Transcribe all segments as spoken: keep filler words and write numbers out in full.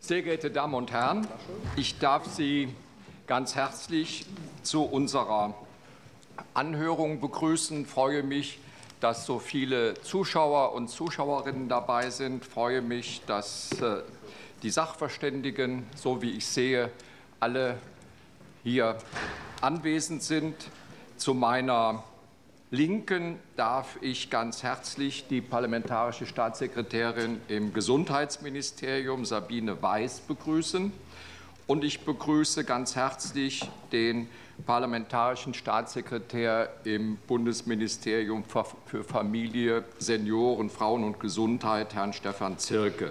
Sehr geehrte Damen und Herren, ich darf Sie ganz herzlich zu unserer Anhörung begrüßen. Ich freue mich, dass so viele Zuschauer und Zuschauerinnen dabei sind. Ich freue mich, dass die Sachverständigen, so wie ich sehe, alle hier anwesend sind. Zu meiner Linken darf ich ganz herzlich die parlamentarische Staatssekretärin im Gesundheitsministerium, Sabine Weiß, begrüßen. Und ich begrüße ganz herzlich den parlamentarischen Staatssekretär im Bundesministerium für Familie, Senioren, Frauen und Gesundheit, Herrn Stefan Zirke.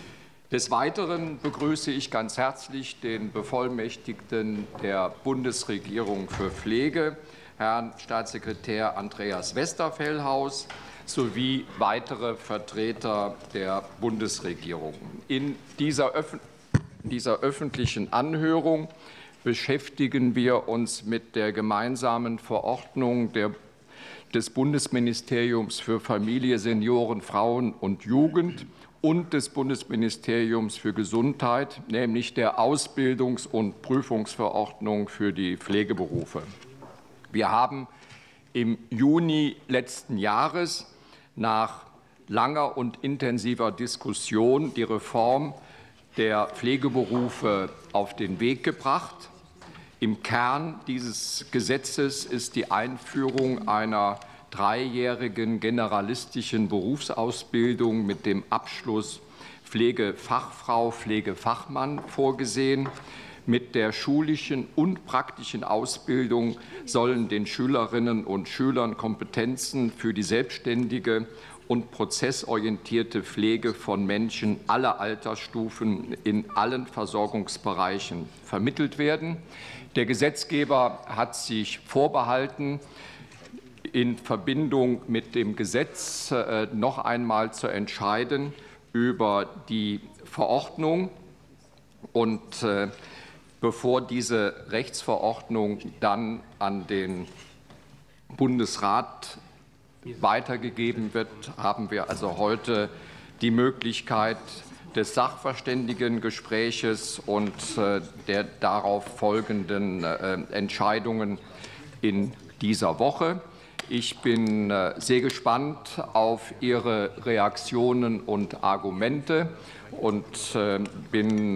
Des Weiteren begrüße ich ganz herzlich den Bevollmächtigten der Bundesregierung für Pflege, Herrn Staatssekretär Andreas Westerfellhaus, sowie weitere Vertreter der Bundesregierung. In dieser, Öf- dieser öffentlichen Anhörung beschäftigen wir uns mit der gemeinsamen Verordnung der, des Bundesministeriums für Familie, Senioren, Frauen und Jugend und des Bundesministeriums für Gesundheit, nämlich der Ausbildungs- und Prüfungsverordnung für die Pflegeberufe. Wir haben im Juni letzten Jahres nach langer und intensiver Diskussion die Reform der Pflegeberufe auf den Weg gebracht. Im Kern dieses Gesetzes ist die Einführung einer dreijährigen generalistischen Berufsausbildung mit dem Abschluss Pflegefachfrau, Pflegefachmann vorgesehen. Mit der schulischen und praktischen Ausbildung sollen den Schülerinnen und Schülern Kompetenzen für die selbstständige und prozessorientierte Pflege von Menschen aller Altersstufen in allen Versorgungsbereichen vermittelt werden. Der Gesetzgeber hat sich vorbehalten, in Verbindung mit dem Gesetz noch einmal zu entscheiden über die Verordnung. Und bevor diese Rechtsverordnung dann an den Bundesrat weitergegeben wird, haben wir also heute die Möglichkeit des Sachverständigengespräches und der darauf folgenden Entscheidungen in dieser Woche. Ich bin sehr gespannt auf Ihre Reaktionen und Argumente und bin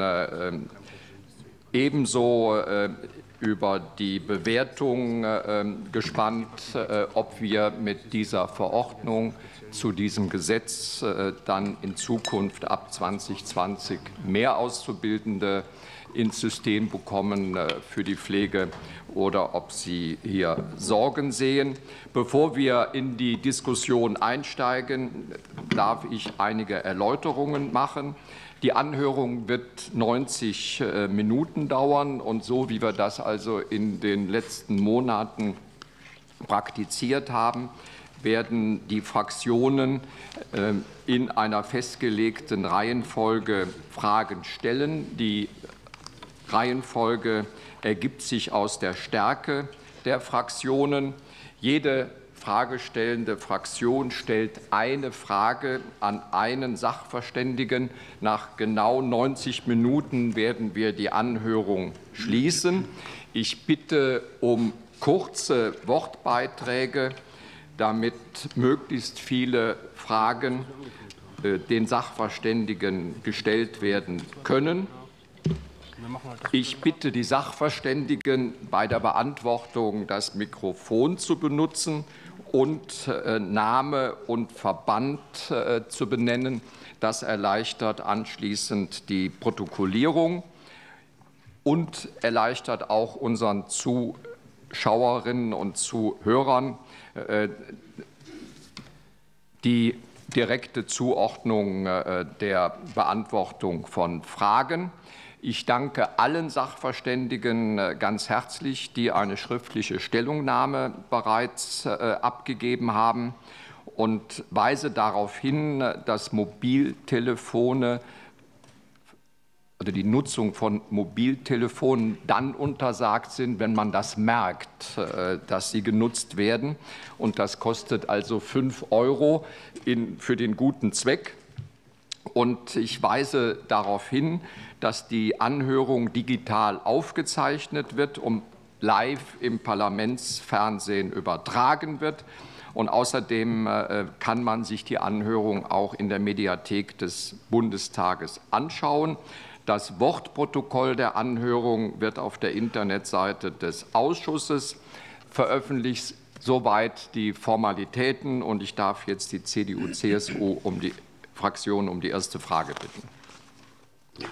ebenso über die Bewertung gespannt, ob wir mit dieser Verordnung zu diesem Gesetz dann in Zukunft ab zwanzig zwanzig mehr Auszubildende ins System bekommen für die Pflege oder ob Sie hier Sorgen sehen. Bevor wir in die Diskussion einsteigen, darf ich einige Erläuterungen machen. Die Anhörung wird neunzig Minuten dauern, und so wie wir das also in den letzten Monaten praktiziert haben, werden die Fraktionen in einer festgelegten Reihenfolge Fragen stellen. Die Reihenfolge ergibt sich aus der Stärke der Fraktionen. Jede fragestellende Fraktion stellt eine Frage an einen Sachverständigen. Nach genau neunzig Minuten werden wir die Anhörung schließen. Ich bitte um kurze Wortbeiträge, damit möglichst viele Fragen den Sachverständigen gestellt werden können. Ich bitte die Sachverständigen, bei der Beantwortung das Mikrofon zu benutzen und Name und Verband zu benennen. Das erleichtert anschließend die Protokollierung und erleichtert auch unseren Zuschauerinnen und Zuhörern die direkte Zuordnung der Beantwortung von Fragen. Ich danke allen Sachverständigen ganz herzlich, die eine schriftliche Stellungnahme bereits abgegeben haben, und weise darauf hin, dass Mobiltelefone oder die Nutzung von Mobiltelefonen dann untersagt sind, wenn man das merkt, dass sie genutzt werden. Und das kostet also fünf Euro in, für den guten Zweck. Und ich weise darauf hin, dass die Anhörung digital aufgezeichnet wird und live im Parlamentsfernsehen übertragen wird. Und außerdem kann man sich die Anhörung auch in der Mediathek des Bundestages anschauen. Das Wortprotokoll der Anhörung wird auf der Internetseite des Ausschusses veröffentlicht. Soweit die Formalitäten. Und ich darf jetzt die C D U C S U um die Fraktion um die erste Frage bitten.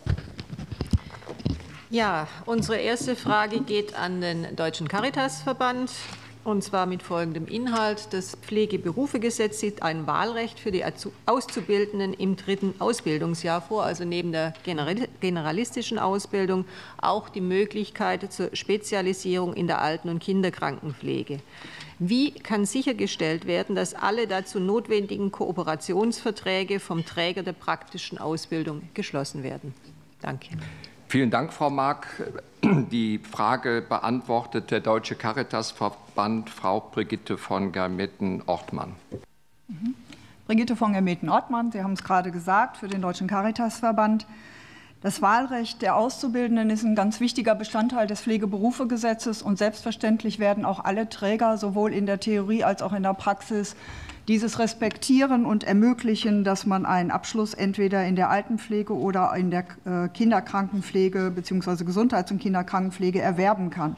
Ja, unsere erste Frage geht an den Deutschen Caritasverband, und zwar mit folgendem Inhalt. Das Pflegeberufegesetz sieht ein Wahlrecht für die Auszubildenden im dritten Ausbildungsjahr vor, also neben der generalistischen Ausbildung auch die Möglichkeit zur Spezialisierung in der Alten- und Kinderkrankenpflege. Wie kann sichergestellt werden, dass alle dazu notwendigen Kooperationsverträge vom Träger der praktischen Ausbildung geschlossen werden? Danke. Vielen Dank, Frau Mark. Die Frage beantwortet der Deutsche Caritasverband, Frau Brigitte von Germeten-Ortmann. Mhm. Brigitte von Germeten-Ortmann, Sie haben es gerade gesagt, für den Deutschen Caritasverband. Das Wahlrecht der Auszubildenden ist ein ganz wichtiger Bestandteil des Pflegeberufegesetzes, und selbstverständlich werden auch alle Träger sowohl in der Theorie als auch in der Praxis dieses respektieren und ermöglichen, dass man einen Abschluss entweder in der Altenpflege oder in der Kinderkrankenpflege bzw. Gesundheits- und Kinderkrankenpflege erwerben kann.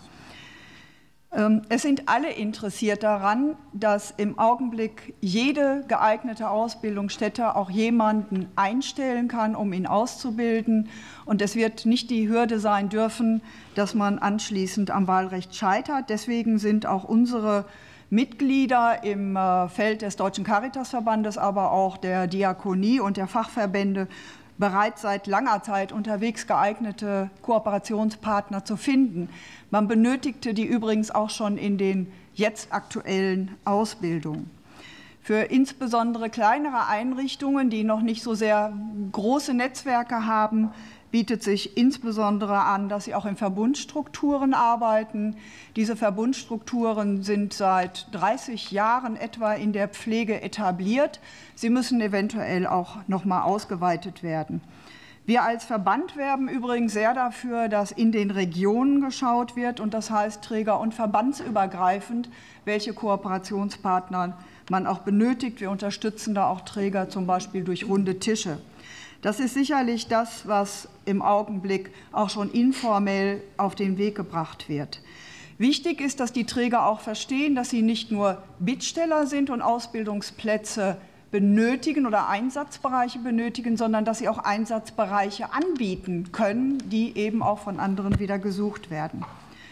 Es sind alle interessiert daran, dass im Augenblick jede geeignete Ausbildungsstätte auch jemanden einstellen kann, um ihn auszubilden. Und es wird nicht die Hürde sein dürfen, dass man anschließend am Wahlrecht scheitert. Deswegen sind auch unsere Mitglieder im Feld des Deutschen Caritasverbandes, aber auch der Diakonie und der Fachverbände bereits seit langer Zeit unterwegs, geeignete Kooperationspartner zu finden. Man benötigte die übrigens auch schon in den jetzt aktuellen Ausbildungen. Für insbesondere kleinere Einrichtungen, die noch nicht so sehr große Netzwerke haben, bietet sich insbesondere an, dass sie auch in Verbundstrukturen arbeiten. Diese Verbundstrukturen sind seit dreißig Jahren etwa in der Pflege etabliert. Sie müssen eventuell auch noch mal ausgeweitet werden. Wir als Verband werben übrigens sehr dafür, dass in den Regionen geschaut wird, und das heißt träger- und verbandsübergreifend, welche Kooperationspartner man auch benötigt. Wir unterstützen da auch Träger zum Beispiel durch runde Tische. Das ist sicherlich das, was im Augenblick auch schon informell auf den Weg gebracht wird. Wichtig ist, dass die Träger auch verstehen, dass sie nicht nur Bittsteller sind und Ausbildungsplätze benötigen oder Einsatzbereiche benötigen, sondern dass sie auch Einsatzbereiche anbieten können, die eben auch von anderen wieder gesucht werden.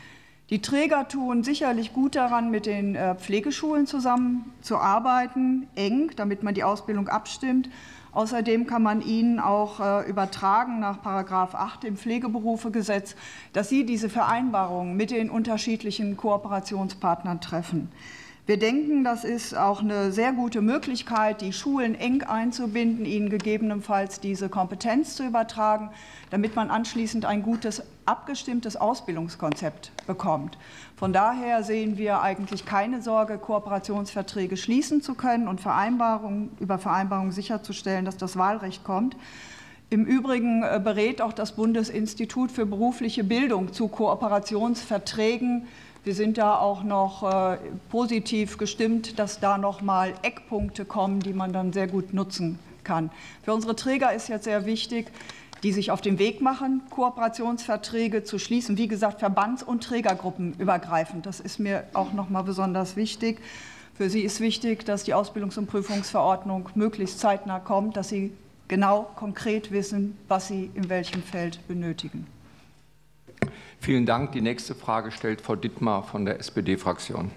Die Träger tun sicherlich gut daran, mit den Pflegeschulen zusammenzuarbeiten, eng, damit man die Ausbildung abstimmt. Außerdem kann man ihnen auch äh, übertragen nach Paragraph acht im Pflegeberufegesetz, dass sie diese Vereinbarungen mit den unterschiedlichen Kooperationspartnern treffen. Wir denken, das ist auch eine sehr gute Möglichkeit, die Schulen eng einzubinden, ihnen gegebenenfalls diese Kompetenz zu übertragen, damit man anschließend ein gutes, abgestimmtes Ausbildungskonzept bekommt. Von daher sehen wir eigentlich keine Sorge, Kooperationsverträge schließen zu können und Vereinbarungen, über Vereinbarungen sicherzustellen, dass das Wahlrecht kommt. Im Übrigen berät auch das Bundesinstitut für berufliche Bildung zu Kooperationsverträgen. Wir sind da auch noch äh, positiv gestimmt, dass da noch mal Eckpunkte kommen, die man dann sehr gut nutzen kann. Für unsere Träger ist jetzt sehr wichtig, die sich auf den Weg machen, Kooperationsverträge zu schließen. Wie gesagt, Verbands- und Trägergruppen übergreifend. Das ist mir auch noch mal besonders wichtig. Für sie ist wichtig, dass die Ausbildungs- und Prüfungsverordnung möglichst zeitnah kommt, dass sie genau konkret wissen, was sie in welchem Feld benötigen. Vielen Dank. Die nächste Frage stellt Frau Dittmar von der S P D-Fraktion.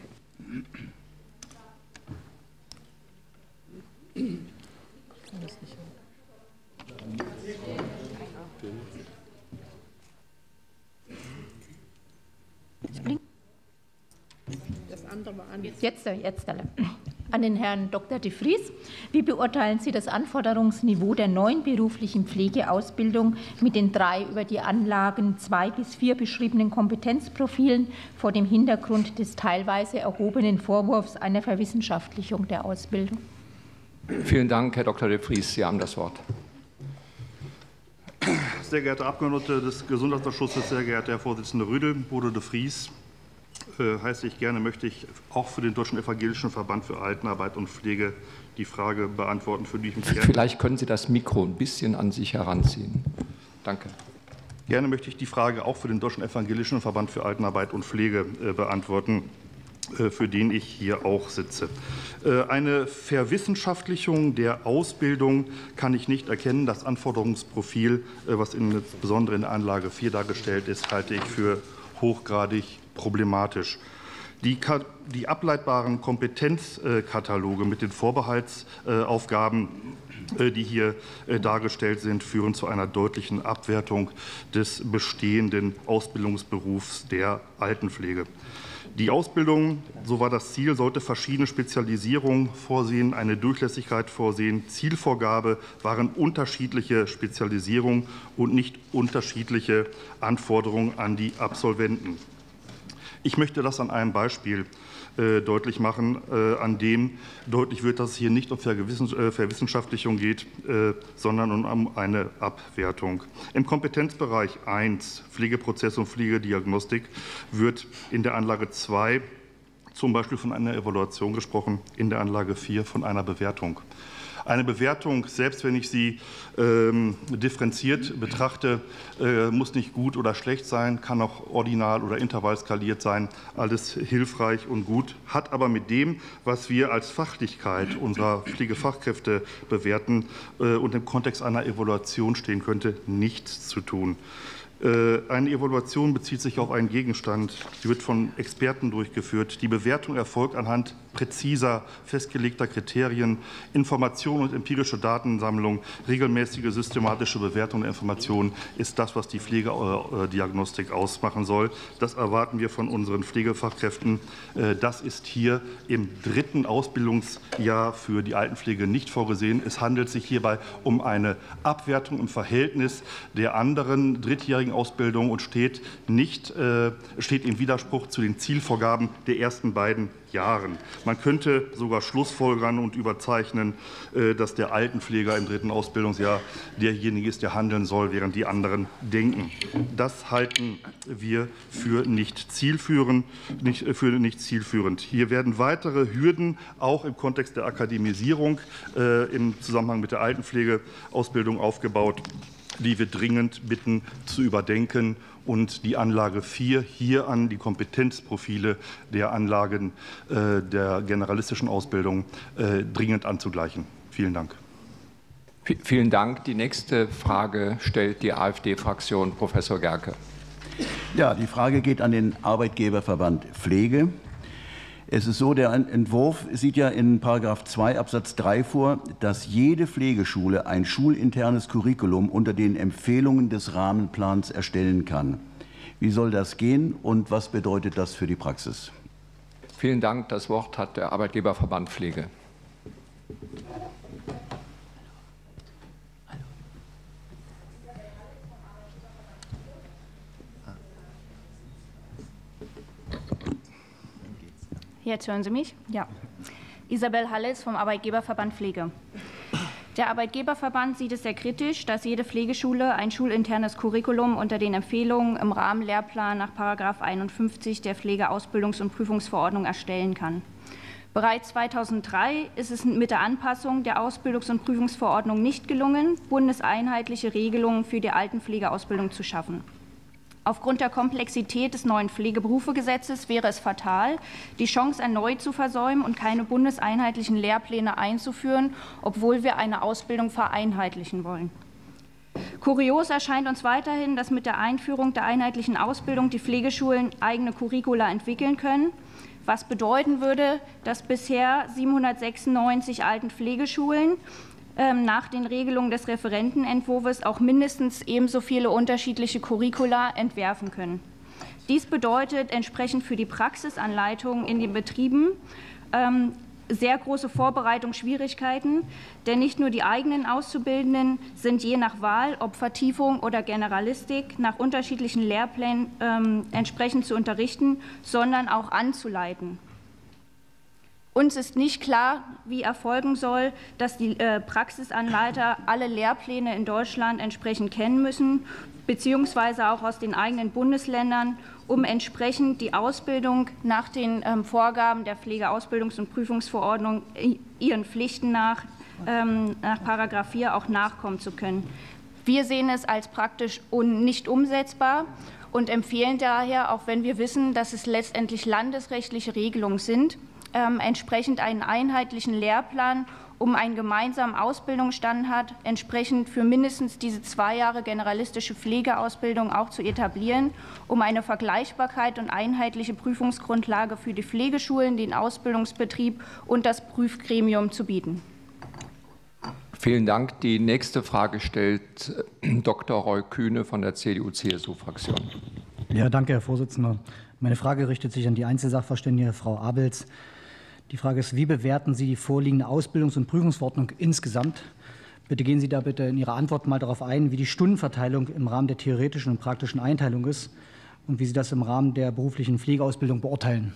Jetzt, jetzt alle. An den Herrn Doktor de Vries. Wie beurteilen Sie das Anforderungsniveau der neuen beruflichen Pflegeausbildung mit den drei über die Anlagen zwei bis vier beschriebenen Kompetenzprofilen vor dem Hintergrund des teilweise erhobenen Vorwurfs einer Verwissenschaftlichung der Ausbildung? Vielen Dank, Herr Doktor de Vries. Sie haben das Wort. Sehr geehrte Abgeordnete des Gesundheitsausschusses, sehr geehrter Herr Vorsitzender Rüdel, Bruder de Vries, äh, heiße ich gerne, möchte ich auch für den Deutschen Evangelischen Verband für Altenarbeit und Pflege die Frage beantworten, für die ich mich gerne... Vielleicht können Sie das Mikro ein bisschen an sich heranziehen. Danke. Gerne möchte ich die Frage auch für den Deutschen Evangelischen Verband für Altenarbeit und Pflege äh, beantworten, äh, für den ich hier auch sitze. Äh, eine Verwissenschaftlichung der Ausbildung kann ich nicht erkennen. Das Anforderungsprofil, äh, was insbesondere in der Anlage vier dargestellt ist, halte ich für hochgradig problematisch. Die, die ableitbaren Kompetenzkataloge mit den Vorbehaltsaufgaben, die hier dargestellt sind, führen zu einer deutlichen Abwertung des bestehenden Ausbildungsberufs der Altenpflege. Die Ausbildung, so war das Ziel, sollte verschiedene Spezialisierungen vorsehen, eine Durchlässigkeit vorsehen. Zielvorgabe waren unterschiedliche Spezialisierungen und nicht unterschiedliche Anforderungen an die Absolventen. Ich möchte das an einem Beispiel äh, deutlich machen, äh, an dem deutlich wird, dass es hier nicht um Verwissenschaftlichung geht, äh, sondern um eine Abwertung. Im Kompetenzbereich eins, Pflegeprozess und Pflegediagnostik, wird in der Anlage zwei zum Beispiel von einer Evaluation gesprochen, in der Anlage vier von einer Bewertung. Eine Bewertung, selbst wenn ich sie ähm, differenziert betrachte, äh, muss nicht gut oder schlecht sein, kann auch ordinal oder intervallskaliert sein, alles hilfreich und gut, hat aber mit dem, was wir als Fachlichkeit unserer Pflegefachkräfte bewerten äh, und im Kontext einer Evaluation stehen könnte, nichts zu tun. Eine Evaluation bezieht sich auf einen Gegenstand. Sie wird von Experten durchgeführt. Die Bewertung erfolgt anhand präziser, festgelegter Kriterien, Information und empirische Datensammlung, regelmäßige systematische Bewertung der Informationen ist das, was die Pflegediagnostik ausmachen soll. Das erwarten wir von unseren Pflegefachkräften. Das ist hier im dritten Ausbildungsjahr für die Altenpflege nicht vorgesehen. Es handelt sich hierbei um eine Abwertung im Verhältnis der anderen drittjährigen Ausbildung und steht, nicht, äh, steht im Widerspruch zu den Zielvorgaben der ersten beiden Jahren. Man könnte sogar schlussfolgern und überzeichnen, äh, dass der Altenpfleger im dritten Ausbildungsjahr derjenige ist, der handeln soll, während die anderen denken. Das halten wir für nicht zielführend. Nicht, für nicht zielführend. Hier werden weitere Hürden auch im Kontext der Akademisierung äh, im Zusammenhang mit der Altenpflegeausbildung aufgebaut, die wir dringend bitten zu überdenken und die Anlage vier hier an die Kompetenzprofile der Anlagen äh, der generalistischen Ausbildung äh, dringend anzugleichen. Vielen Dank. V- vielen Dank. Die nächste Frage stellt die AfD-Fraktion, Professor Gerke. Ja, die Frage geht an den Arbeitgeberverband Pflege. Es ist so, der Entwurf sieht ja in Paragraph zwei Absatz drei vor, dass jede Pflegeschule ein schulinternes Curriculum unter den Empfehlungen des Rahmenplans erstellen kann. Wie soll das gehen und was bedeutet das für die Praxis? Vielen Dank. Das Wort hat der Arbeitgeberverband Pflege. Jetzt hören Sie mich? Ja. Isabel Halles vom Arbeitgeberverband Pflege. Der Arbeitgeberverband sieht es sehr kritisch, dass jede Pflegeschule ein schulinternes Curriculum unter den Empfehlungen im Rahmenlehrplan nach Paragraph einundfünfzig der Pflegeausbildungs- und Prüfungsverordnung erstellen kann. Bereits zweitausenddrei ist es mit der Anpassung der Ausbildungs- und Prüfungsverordnung nicht gelungen, bundeseinheitliche Regelungen für die Altenpflegeausbildung zu schaffen. Aufgrund der Komplexität des neuen Pflegeberufegesetzes wäre es fatal, die Chance erneut zu versäumen und keine bundeseinheitlichen Lehrpläne einzuführen, obwohl wir eine Ausbildung vereinheitlichen wollen. Kurios erscheint uns weiterhin, dass mit der Einführung der einheitlichen Ausbildung die Pflegeschulen eigene Curricula entwickeln können, was bedeuten würde, dass bisher siebenhundertsechsundneunzig Altenpflegeschulen nach den Regelungen des Referentenentwurfs auch mindestens ebenso viele unterschiedliche Curricula entwerfen können. Dies bedeutet entsprechend für die Praxisanleitung in den Betrieben ähm, sehr große Vorbereitungsschwierigkeiten, denn nicht nur die eigenen Auszubildenden sind je nach Wahl, ob Vertiefung oder Generalistik, nach unterschiedlichen Lehrplänen ähm, entsprechend zu unterrichten, sondern auch anzuleiten. Uns ist nicht klar, wie erfolgen soll, dass die äh, Praxisanleiter alle Lehrpläne in Deutschland entsprechend kennen müssen, beziehungsweise auch aus den eigenen Bundesländern, um entsprechend die Ausbildung nach den ähm, Vorgaben der Pflegeausbildungs- und Prüfungsverordnung ihren Pflichten nach, ähm, nach Paragraph vier auch nachkommen zu können. Wir sehen es als praktisch un- nicht umsetzbar und empfehlen daher, auch wenn wir wissen, dass es letztendlich landesrechtliche Regelungen sind, ähm, entsprechend einen einheitlichen Lehrplan, um einen gemeinsamen Ausbildungsstandard entsprechend für mindestens diese zwei Jahre generalistische Pflegeausbildung auch zu etablieren, um eine Vergleichbarkeit und einheitliche Prüfungsgrundlage für die Pflegeschulen, den Ausbildungsbetrieb und das Prüfgremium zu bieten. Vielen Dank. Die nächste Frage stellt Doktor Roy Kühne von der C D U-C S U-Fraktion. Ja, danke, Herr Vorsitzender. Meine Frage richtet sich an die Einzelsachverständige Frau Abels. Die Frage ist, wie bewerten Sie die vorliegende Ausbildungs- und Prüfungsverordnung insgesamt? Bitte gehen Sie da bitte in Ihrer Antwort mal darauf ein, wie die Stundenverteilung im Rahmen der theoretischen und praktischen Einteilung ist und wie Sie das im Rahmen der beruflichen Pflegeausbildung beurteilen.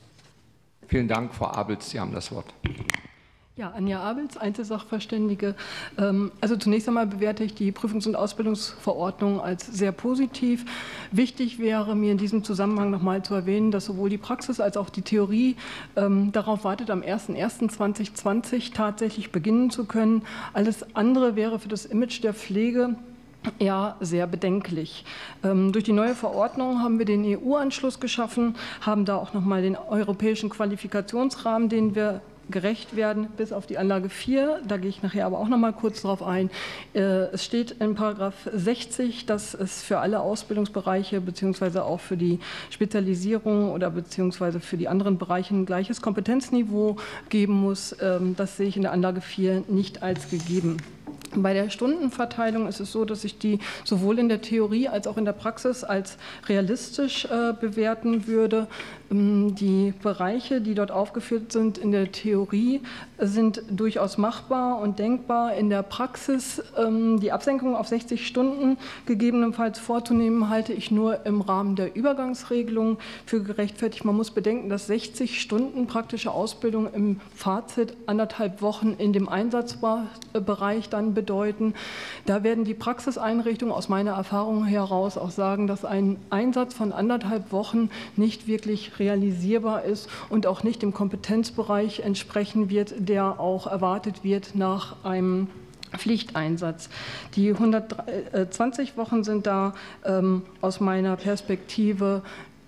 Vielen Dank, Frau Abels. Sie haben das Wort. Ja, Anja Abels, Einzelsachverständige. Also zunächst einmal bewerte ich die Prüfungs- und Ausbildungsverordnung als sehr positiv. Wichtig wäre mir in diesem Zusammenhang noch mal zu erwähnen, dass sowohl die Praxis als auch die Theorie ähm, darauf wartet, am ersten ersten zweitausendzwanzig tatsächlich beginnen zu können. Alles andere wäre für das Image der Pflege ja, sehr bedenklich. Ähm, durch die neue Verordnung haben wir den E U-Anschluss geschaffen, haben da auch noch mal den europäischen Qualifikationsrahmen, den wir gerecht werden, bis auf die Anlage vier. Da gehe ich nachher aber auch noch mal kurz darauf ein. Es steht in Paragraph sechzig, dass es für alle Ausbildungsbereiche beziehungsweise auch für die Spezialisierung oder beziehungsweise für die anderen Bereiche ein gleiches Kompetenzniveau geben muss. Das sehe ich in der Anlage vier nicht als gegeben. Bei der Stundenverteilung ist es so, dass ich die sowohl in der Theorie als auch in der Praxis als realistisch äh, bewerten würde. Ähm, die Bereiche, die dort aufgeführt sind in der Theorie, sind durchaus machbar und denkbar. In der Praxis ähm, die Absenkung auf sechzig Stunden gegebenenfalls vorzunehmen, halte ich nur im Rahmen der Übergangsregelung für gerechtfertigt. Man muss bedenken, dass sechzig Stunden praktische Ausbildung im Fazit anderthalb Wochen in dem Einsatzbereich dann bedeuten. Da werden die Praxiseinrichtungen aus meiner Erfahrung heraus auch sagen, dass ein Einsatz von anderthalb Wochen nicht wirklich realisierbar ist und auch nicht dem Kompetenzbereich entsprechen wird, der auch erwartet wird nach einem Pflichteinsatz. Die hundertzwanzig Wochen sind da ähm, aus meiner Perspektive,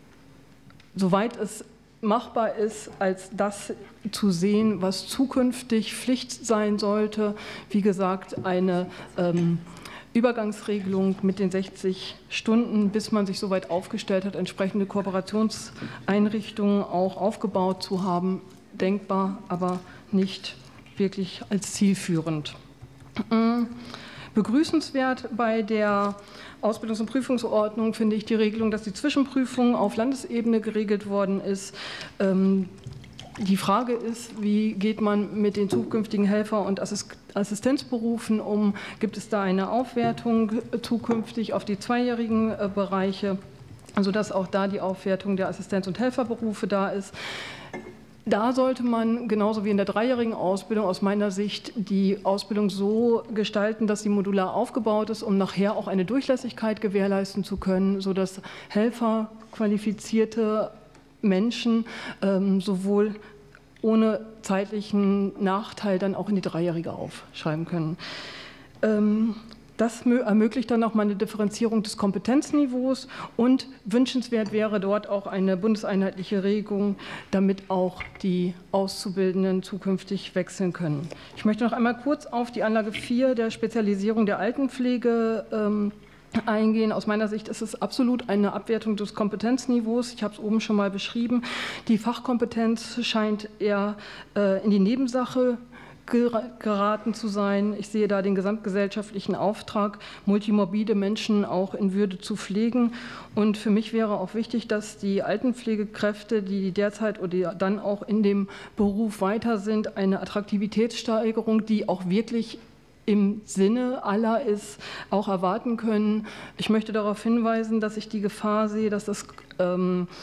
soweit es machbar ist, als das zu sehen, was zukünftig Pflicht sein sollte. Wie gesagt, eine ähm, Übergangsregelung mit den sechzig Stunden, bis man sich soweit aufgestellt hat, entsprechende Kooperationseinrichtungen auch aufgebaut zu haben, denkbar, aber nicht wirklich als zielführend. Begrüßenswert bei der Ausbildungs- und Prüfungsordnung finde ich die Regelung, dass die Zwischenprüfung auf Landesebene geregelt worden ist. Die Frage ist, wie geht man mit den zukünftigen Helfer- und Assistenzberufen um? Gibt es da eine Aufwertung zukünftig auf die zweijährigen Bereiche, sodass auch da die Aufwertung der Assistenz- und Helferberufe da ist? Da sollte man, genauso wie in der dreijährigen Ausbildung, aus meiner Sicht die Ausbildung so gestalten, dass sie modular aufgebaut ist, um nachher auch eine Durchlässigkeit gewährleisten zu können, sodass Helfer, qualifizierte Menschen ähm, sowohl ohne zeitlichen Nachteil dann auch in die dreijährige aufschreiben können. Ähm, Das ermöglicht dann auch mal eine Differenzierung des Kompetenzniveaus und wünschenswert wäre dort auch eine bundeseinheitliche Regelung, damit auch die Auszubildenden zukünftig wechseln können. Ich möchte noch einmal kurz auf die Anlage vier der Spezialisierung der Altenpflege ähm, eingehen. Aus meiner Sicht ist es absolut eine Abwertung des Kompetenzniveaus. Ich habe es oben schon mal beschrieben. Die Fachkompetenz scheint eher äh, in die Nebensache geraten zu sein. Ich sehe da den gesamtgesellschaftlichen Auftrag, multimorbide Menschen auch in Würde zu pflegen. Und für mich wäre auch wichtig, dass die Altenpflegekräfte, die derzeit oder dann auch in dem Beruf weiter sind, eine Attraktivitätssteigerung, die auch wirklich im Sinne aller ist, auch erwarten können. Ich möchte darauf hinweisen, dass ich die Gefahr sehe, dass das ähm,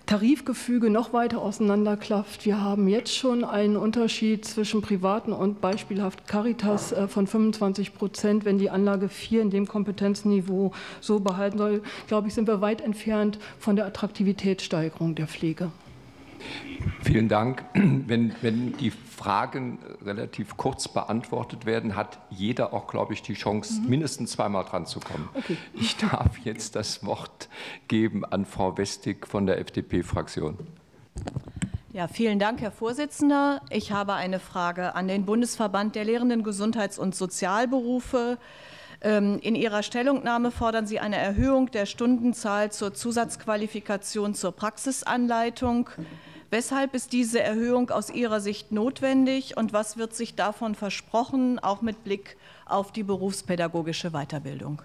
Tarifgefüge noch weiter auseinanderklafft. Wir haben jetzt schon einen Unterschied zwischen privaten und beispielhaft Caritas von fünfundzwanzig Prozent. Wenn die Anlage vier in dem Kompetenzniveau so behalten soll, glaube ich, sind wir weit entfernt von der Attraktivitätssteigerung der Pflege. Vielen Dank. Wenn, wenn die Fragen relativ kurz beantwortet werden, hat jeder auch, glaube ich, die Chance, mhm. mindestens zweimal dran zu kommen. Okay. Ich darf jetzt das Wort geben an Frau Westig von der F D P-Fraktion. Ja, vielen Dank, Herr Vorsitzender. Ich habe eine Frage an den Bundesverband der Lehrenden Gesundheits- und Sozialberufe. In Ihrer Stellungnahme fordern Sie eine Erhöhung der Stundenzahl zur Zusatzqualifikation zur Praxisanleitung. Weshalb ist diese Erhöhung aus Ihrer Sicht notwendig und was wird sich davon versprochen, auch mit Blick auf die berufspädagogische Weiterbildung?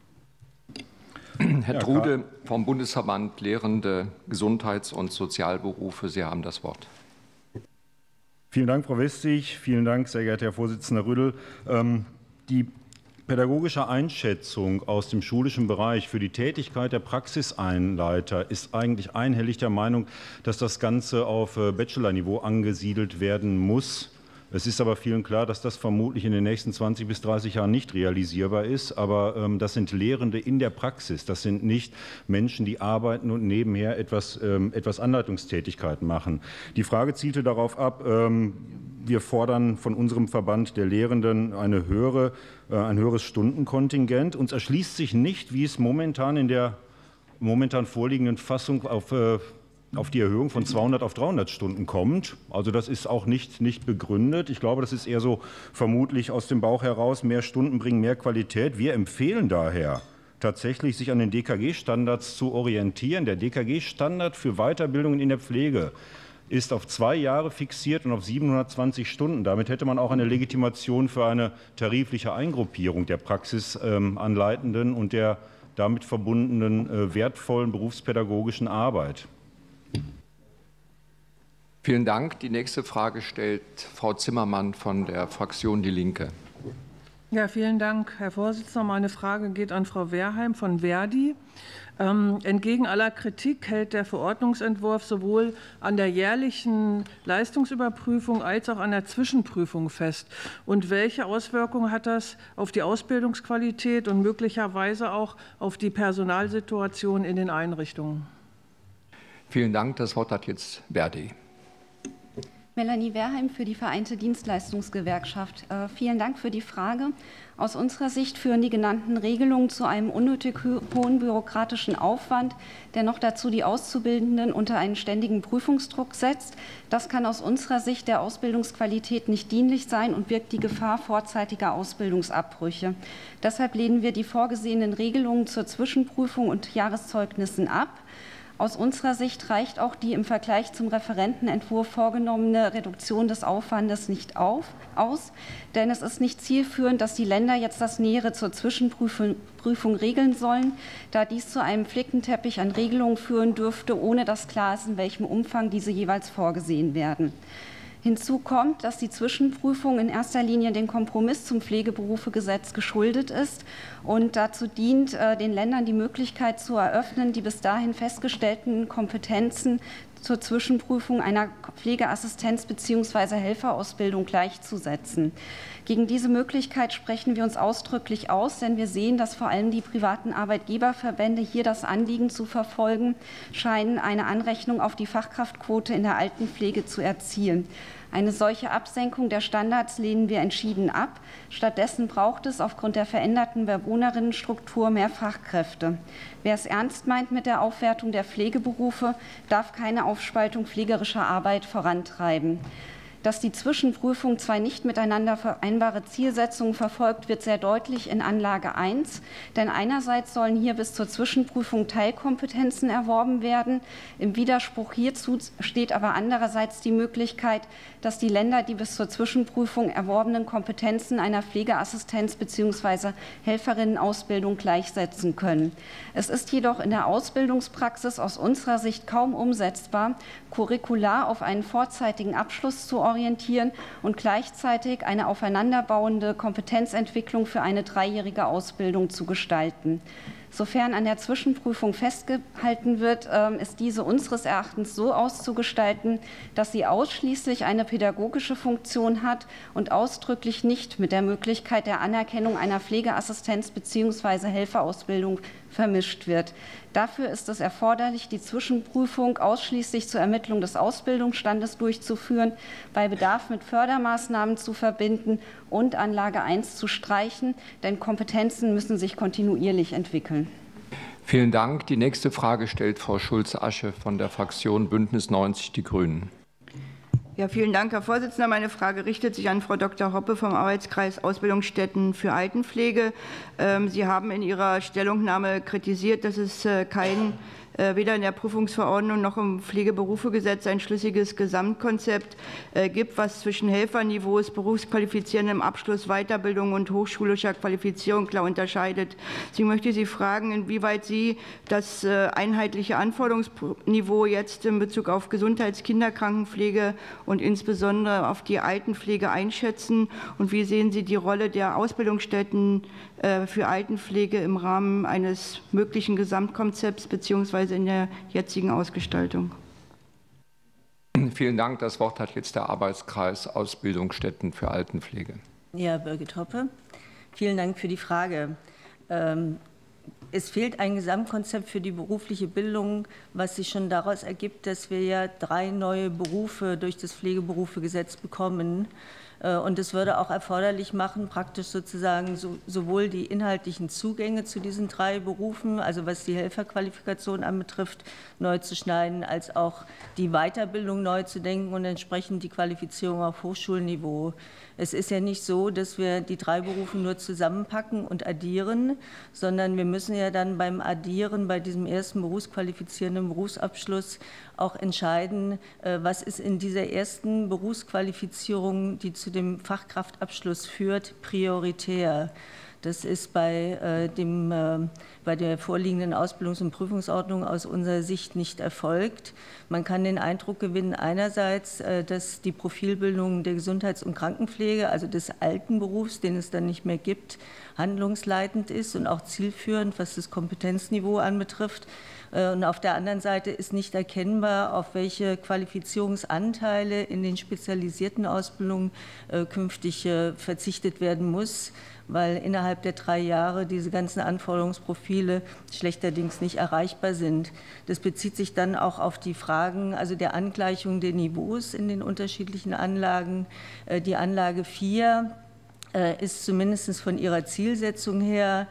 Herr Trude vom Bundesverband Lehrende Gesundheits- und Sozialberufe, Sie haben das Wort. Vielen Dank, Frau Westig. Vielen Dank, sehr geehrter Herr Vorsitzender Rüdel. Die pädagogische Einschätzung aus dem schulischen Bereich für die Tätigkeit der Praxiseinleiter ist eigentlich einhellig der Meinung, dass das Ganze auf Bachelorniveau angesiedelt werden muss. Es ist aber vielen klar, dass das vermutlich in den nächsten zwanzig bis dreißig Jahren nicht realisierbar ist. Aber ähm, das sind Lehrende in der Praxis. Das sind nicht Menschen, die arbeiten und nebenher etwas, ähm, etwas Anleitungstätigkeiten machen. Die Frage zielte darauf ab, ähm, wir fordern von unserem Verband der Lehrenden eine höhere, äh, ein höheres Stundenkontingent. Uns erschließt sich nicht, wie es momentan in der momentan vorliegenden Fassung auf äh, auf die Erhöhung von zweihundert auf dreihundert Stunden kommt. Also das ist auch nicht, nicht begründet. Ich glaube, das ist eher so vermutlich aus dem Bauch heraus, mehr Stunden bringen mehr Qualität. Wir empfehlen daher tatsächlich, sich an den D K G-Standards zu orientieren. Der D K G-Standard für Weiterbildungen in der Pflege ist auf zwei Jahre fixiert und auf siebenhundertzwanzig Stunden. Damit hätte man auch eine Legitimation für eine tarifliche Eingruppierung der Praxisanleitenden und der damit verbundenen äh, wertvollen berufspädagogischen Arbeit. Vielen Dank. Die nächste Frage stellt Frau Zimmermann von der Fraktion Die Linke. Ja, vielen Dank, Herr Vorsitzender. Meine Frage geht an Frau Wehrheim von Verdi. Ähm, entgegen aller Kritik hält der Verordnungsentwurf sowohl an der jährlichen Leistungsüberprüfung als auch an der Zwischenprüfung fest. Und welche Auswirkungen hat das auf die Ausbildungsqualität und möglicherweise auch auf die Personalsituation in den Einrichtungen? Vielen Dank. Das Wort hat jetzt Verdi. Melanie Wehrheim für die Vereinte Dienstleistungsgewerkschaft. Äh, vielen Dank für die Frage. Aus unserer Sicht führen die genannten Regelungen zu einem unnötig hohen bürokratischen Aufwand, der noch dazu die Auszubildenden unter einen ständigen Prüfungsdruck setzt. Das kann aus unserer Sicht der Ausbildungsqualität nicht dienlich sein und birgt die Gefahr vorzeitiger Ausbildungsabbrüche. Deshalb lehnen wir die vorgesehenen Regelungen zur Zwischenprüfung und Jahreszeugnissen ab. Aus unserer Sicht reicht auch die im Vergleich zum Referentenentwurf vorgenommene Reduktion des Aufwandes nicht auf, aus, denn es ist nicht zielführend, dass die Länder jetzt das Nähere zur Zwischenprüfung Prüfung regeln sollen, da dies zu einem Flickenteppich an Regelungen führen dürfte, ohne dass klar ist, in welchem Umfang diese jeweils vorgesehen werden. Hinzu kommt, dass die Zwischenprüfung in erster Linie dem Kompromiss zum Pflegeberufegesetz geschuldet ist und dazu dient, den Ländern die Möglichkeit zu eröffnen, die bis dahin festgestellten Kompetenzen zur Zwischenprüfung einer Pflegeassistenz- bzw. Helferausbildung gleichzusetzen. Gegen diese Möglichkeit sprechen wir uns ausdrücklich aus, denn wir sehen, dass vor allem die privaten Arbeitgeberverbände hier das Anliegen zu verfolgen scheinen, eine Anrechnung auf die Fachkraftquote in der Altenpflege zu erzielen. Eine solche Absenkung der Standards lehnen wir entschieden ab. Stattdessen braucht es aufgrund der veränderten Bewohnerinnenstruktur mehr Fachkräfte. Wer es ernst meint mit der Aufwertung der Pflegeberufe, darf keine Aufspaltung pflegerischer Arbeit vorantreiben. Dass die Zwischenprüfung zwei nicht miteinander vereinbare Zielsetzungen verfolgt, wird sehr deutlich in Anlage eins. Denn einerseits sollen hier bis zur Zwischenprüfung Teilkompetenzen erworben werden. Im Widerspruch hierzu steht aber andererseits die Möglichkeit, dass die Länder die bis zur Zwischenprüfung erworbenen Kompetenzen einer Pflegeassistenz- bzw. Helferinnenausbildung gleichsetzen können. Es ist jedoch in der Ausbildungspraxis aus unserer Sicht kaum umsetzbar, curricular auf einen vorzeitigen Abschluss zu orientieren und gleichzeitig eine aufeinanderbauende Kompetenzentwicklung für eine dreijährige Ausbildung zu gestalten. Sofern an der Zwischenprüfung festgehalten wird, ist diese unseres Erachtens so auszugestalten, dass sie ausschließlich eine pädagogische Funktion hat und ausdrücklich nicht mit der Möglichkeit der Anerkennung einer Pflegeassistenz bzw. Helferausbildung vermischt wird. Dafür ist es erforderlich, die Zwischenprüfung ausschließlich zur Ermittlung des Ausbildungsstandes durchzuführen, bei Bedarf mit Fördermaßnahmen zu verbinden und Anlage eins zu streichen, denn Kompetenzen müssen sich kontinuierlich entwickeln. Vielen Dank. Die nächste Frage stellt Frau Schulze-Asche von der Fraktion Bündnis neunzig Die Grünen. Ja, vielen Dank, Herr Vorsitzender. Meine Frage richtet sich an Frau Doktor Hoppe vom Arbeitskreis Ausbildungsstätten für Altenpflege. Sie haben in Ihrer Stellungnahme kritisiert, dass es kein weder in der Prüfungsverordnung noch im Pflegeberufegesetz ein schlüssiges Gesamtkonzept gibt, was zwischen Helferniveaus, berufsqualifizierendem Abschluss, Weiterbildung und hochschulischer Qualifizierung klar unterscheidet. Ich möchte Sie fragen, inwieweit Sie das einheitliche Anforderungsniveau jetzt in Bezug auf Gesundheits-, Kinderkrankenpflege und insbesondere auf die Altenpflege einschätzen und wie sehen Sie die Rolle der Ausbildungsstätten für Altenpflege im Rahmen eines möglichen Gesamtkonzepts bzw. in der jetzigen Ausgestaltung? Vielen Dank. Das Wort hat jetzt der Arbeitskreis Ausbildungsstätten für Altenpflege. Ja, Birgit Hoppe. Vielen Dank für die Frage. Es fehlt ein Gesamtkonzept für die berufliche Bildung, was sich schon daraus ergibt, dass wir ja drei neue Berufe durch das Pflegeberufegesetz bekommen. Und es würde auch erforderlich machen, praktisch sozusagen so, sowohl die inhaltlichen Zugänge zu diesen drei Berufen, also was die Helferqualifikation anbetrifft, neu zu schneiden, als auch die Weiterbildung neu zu denken und entsprechend die Qualifizierung auf Hochschulniveau. Es ist ja nicht so, dass wir die drei Berufe nur zusammenpacken und addieren, sondern wir müssen ja dann beim Addieren, bei diesem ersten berufsqualifizierenden Berufsabschluss auch entscheiden, was ist in dieser ersten Berufsqualifizierung, die zu dem Fachkraftabschluss führt, prioritär. Das ist bei, äh, dem, äh, bei der vorliegenden Ausbildungs- und Prüfungsordnung aus unserer Sicht nicht erfolgt. Man kann den Eindruck gewinnen, einerseits, äh, dass die Profilbildung der Gesundheits- und Krankenpflege, also des alten Berufs, den es dann nicht mehr gibt, handlungsleitend ist und auch zielführend, was das Kompetenzniveau anbetrifft. Und auf der anderen Seite ist nicht erkennbar, auf welche Qualifizierungsanteile in den spezialisierten Ausbildungen äh, künftig äh, verzichtet werden muss, weil innerhalb der drei Jahre diese ganzen Anforderungsprofile schlechterdings nicht erreichbar sind. Das bezieht sich dann auch auf die Fragen, also der Angleichung der Niveaus in den unterschiedlichen Anlagen. Äh, die Anlage vier ist zumindest von ihrer Zielsetzung her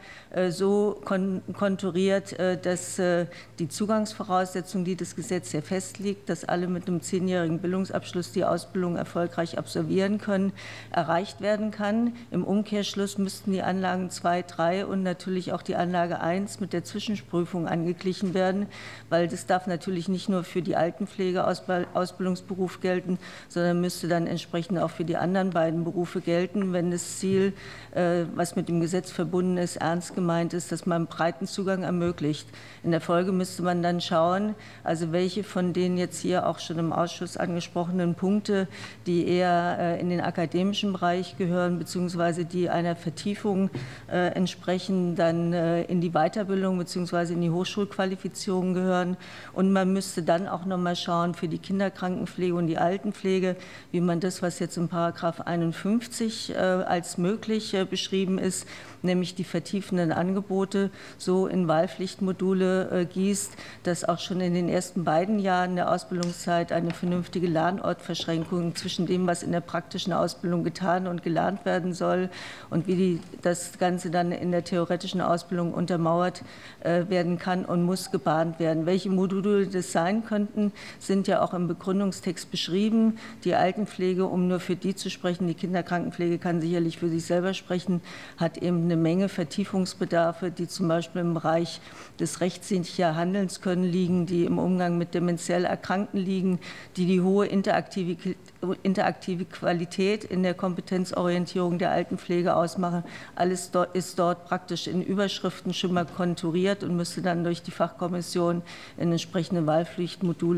so konturiert, dass die Zugangsvoraussetzung, die das Gesetz ja festlegt, dass alle mit einem zehnjährigen Bildungsabschluss die Ausbildung erfolgreich absolvieren können, erreicht werden kann. Im Umkehrschluss müssten die Anlagen zwei, drei und natürlich auch die Anlage eins mit der Zwischenprüfung angeglichen werden, weil das darf natürlich nicht nur für die Altenpflegeausbildungsberuf gelten, sondern müsste dann entsprechend auch für die anderen beiden Berufe gelten, wenn das Ziel, was mit dem Gesetz verbunden ist, ernst gemeint ist, dass man breiten Zugang ermöglicht. In der Folge müsste man dann schauen, also welche von den jetzt hier auch schon im Ausschuss angesprochenen Punkte, die eher in den akademischen Bereich gehören, beziehungsweise die einer Vertiefung entsprechen, dann in die Weiterbildung beziehungsweise in die Hochschulqualifizierung gehören. Und man müsste dann auch noch mal schauen für die Kinderkrankenpflege und die Altenpflege, wie man das, was jetzt in Paragraph einundfünfzig als möglich beschrieben ist, nämlich die vertiefenden Angebote so in Wahlpflichtmodule gießt, dass auch schon in den ersten beiden Jahren der Ausbildungszeit eine vernünftige Lernortverschränkung zwischen dem, was in der praktischen Ausbildung getan und gelernt werden soll und wie die, das Ganze dann in der theoretischen Ausbildung untermauert werden kann und muss gebahnt werden. Welche Module das sein könnten, sind ja auch im Begründungstext beschrieben. Die Altenpflege, um nur für die zu sprechen, die Kinderkrankenpflege kann sicherlich für sich selber sprechen, hat eben eine Menge Vertiefungsbedarfe, die zum Beispiel im Bereich des rechtssicher Handelns können liegen, die im Umgang mit dementiell Erkrankten liegen, die die hohe interaktive, interaktive Qualität in der Kompetenzorientierung der Altenpflege ausmachen. Alles dort ist dort praktisch in Überschriften schon mal konturiert und müsste dann durch die Fachkommission in entsprechende Wahlpflichtmodule